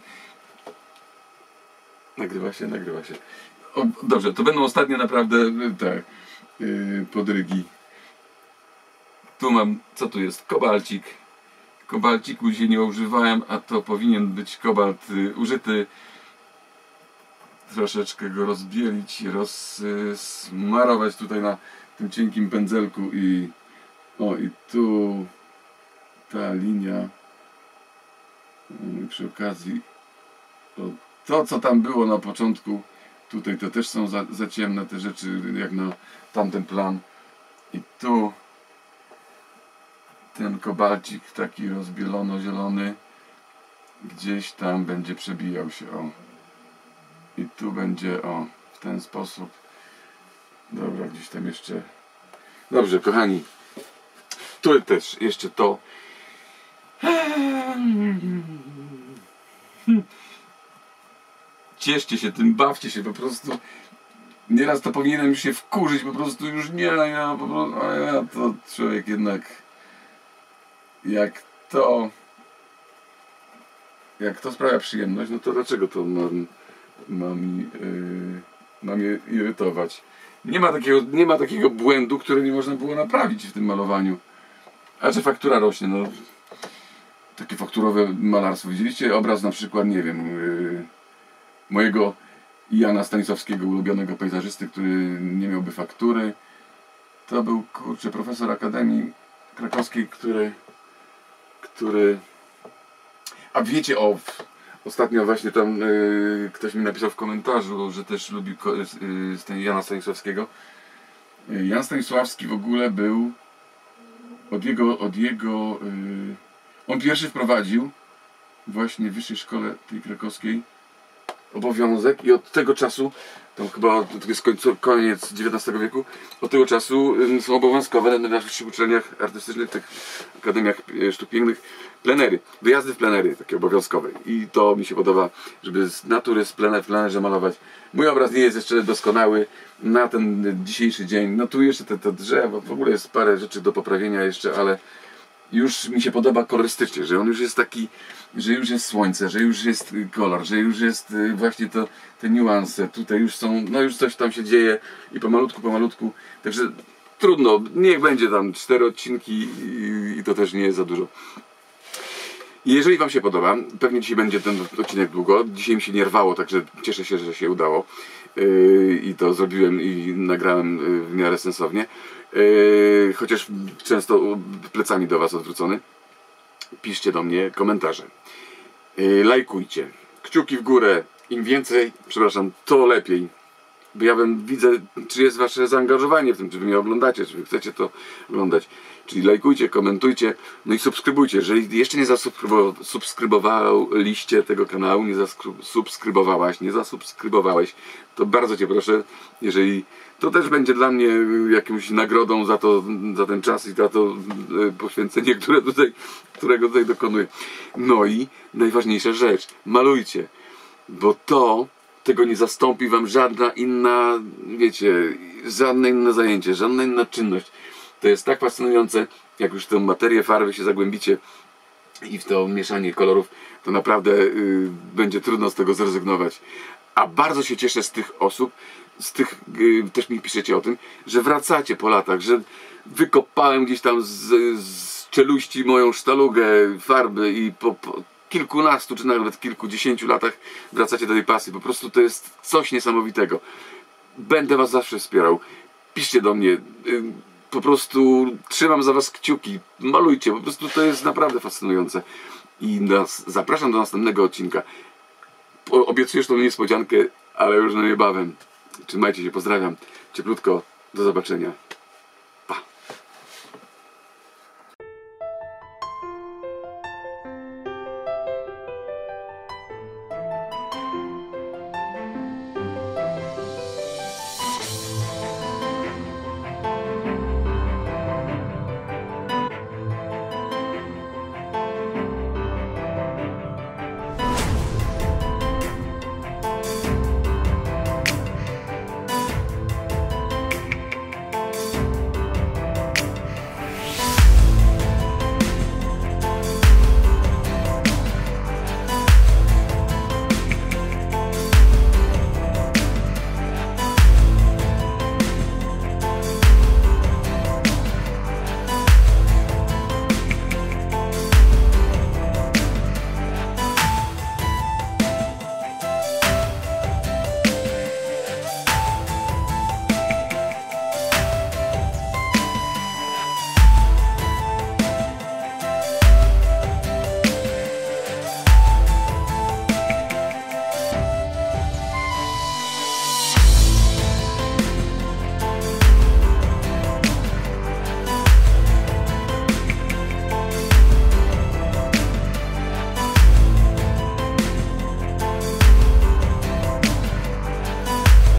Nagrywa się, nagrywa się. O, dobrze, to będą ostatnie naprawdę te yy, podrygi. Tu mam, co tu jest? Kobalcik. Kobalciku się nie używałem, a to powinien być kobalt yy, użyty. Troszeczkę go rozbielić, rozsmarować tutaj na tym cienkim pędzelku i o i tu ta linia i przy okazji to, to co tam było na początku tutaj to też są za, za ciemne te rzeczy jak na tamten plan i tu ten kobalcik taki rozbielono-zielony gdzieś tam będzie przebijał się, o. I tu będzie, o, w ten sposób Dobra, gdzieś tam jeszcze... Dobrze, kochani. Tu też jeszcze to. Cieszcie się tym, bawcie się po prostu. Nieraz to powinienem już się wkurzyć, po prostu już nie, ja po prostu, a ja to człowiek jednak, jak to, jak to sprawia przyjemność, no to dlaczego to mam, mam, yy, mam je irytować? Nie ma takiego, nie ma takiego błędu, który nie można było naprawić w tym malowaniu. A że faktura rośnie, no, takie fakturowe malarstwo. Widzieliście obraz na przykład, nie wiem, yy, mojego Jana Stanisławskiego, ulubionego pejzażysty, który nie miałby faktury. To był, kurczę, profesor Akademii Krakowskiej, który, który... A wiecie, o, ostatnio właśnie tam yy, ktoś mi napisał w komentarzu, że też lubi yy, Jana Stanisławskiego. Yy, Jan Stanisławski w ogóle był od jego, od jego yy, on pierwszy wprowadził właśnie w Wyższej Szkole tej Krakowskiej obowiązek i od tego czasu, tam chyba to jest końcu, koniec dziewiętnastego wieku, od tego czasu są obowiązkowe na naszych uczelniach artystycznych, tych akademiach sztuk pięknych, plenery, wyjazdy w plenery, takie obowiązkowe. I to mi się podoba, żeby z natury, z plener, w plenerze malować. Mój obraz nie jest jeszcze doskonały na ten dzisiejszy dzień. No tu jeszcze te, te drzewa, w ogóle jest parę rzeczy do poprawienia jeszcze, ale już mi się podoba kolorystycznie, że on już jest taki, że już jest słońce, że już jest kolor, że już jest właśnie to, te niuanse, tutaj już są, no już coś tam się dzieje i pomalutku, pomalutku, także trudno, niech będzie tam cztery odcinki i, i to też nie jest za dużo. I jeżeli wam się podoba, pewnie dzisiaj będzie ten odcinek długo, dzisiaj mi się nie rwało, także cieszę się, że się udało yy, i to zrobiłem i nagrałem w miarę sensownie. Yy, chociaż często plecami do was odwrócony. Piszcie do mnie komentarze. Yy, lajkujcie. Kciuki w górę. Im więcej, przepraszam, to lepiej. Bo ja bym widzę, czy jest wasze zaangażowanie w tym, czy wy mnie oglądacie, czy wy chcecie to oglądać. Czyli lajkujcie, komentujcie, no i subskrybujcie. Jeżeli jeszcze nie zasubskrybowaliście tego kanału, nie zasubskrybowałaś, nie zasubskrybowałeś, to bardzo cię proszę, jeżeli to też będzie dla mnie jakąś nagrodą za to, za ten czas i za to poświęcenie, które tutaj, którego tutaj dokonuję. No i najważniejsza rzecz, malujcie, bo to tego nie zastąpi wam żadna inna, wiecie, żadne inne zajęcie, żadna inna czynność. To jest tak fascynujące, jak już w tę materię farby się zagłębicie i w to mieszanie kolorów, to naprawdę yy, będzie trudno z tego zrezygnować. A bardzo się cieszę z tych osób, z tych, yy, też mi piszecie o tym, że wracacie po latach, że wykopałem gdzieś tam z, z czeluści moją sztalugę farby i po, po kilkunastu, czy nawet kilkudziesięciu latach wracacie do tej pasji. Po prostu to jest coś niesamowitego. Będę was zawsze wspierał. Piszcie do mnie. Yy, po prostu trzymam za was kciuki. Malujcie. Po prostu to jest naprawdę fascynujące. I nas, zapraszam do następnego odcinka. Obiecujesz tą niespodziankę, ale już niebawem. Trzymajcie się, pozdrawiam. Cieplutko. Do zobaczenia.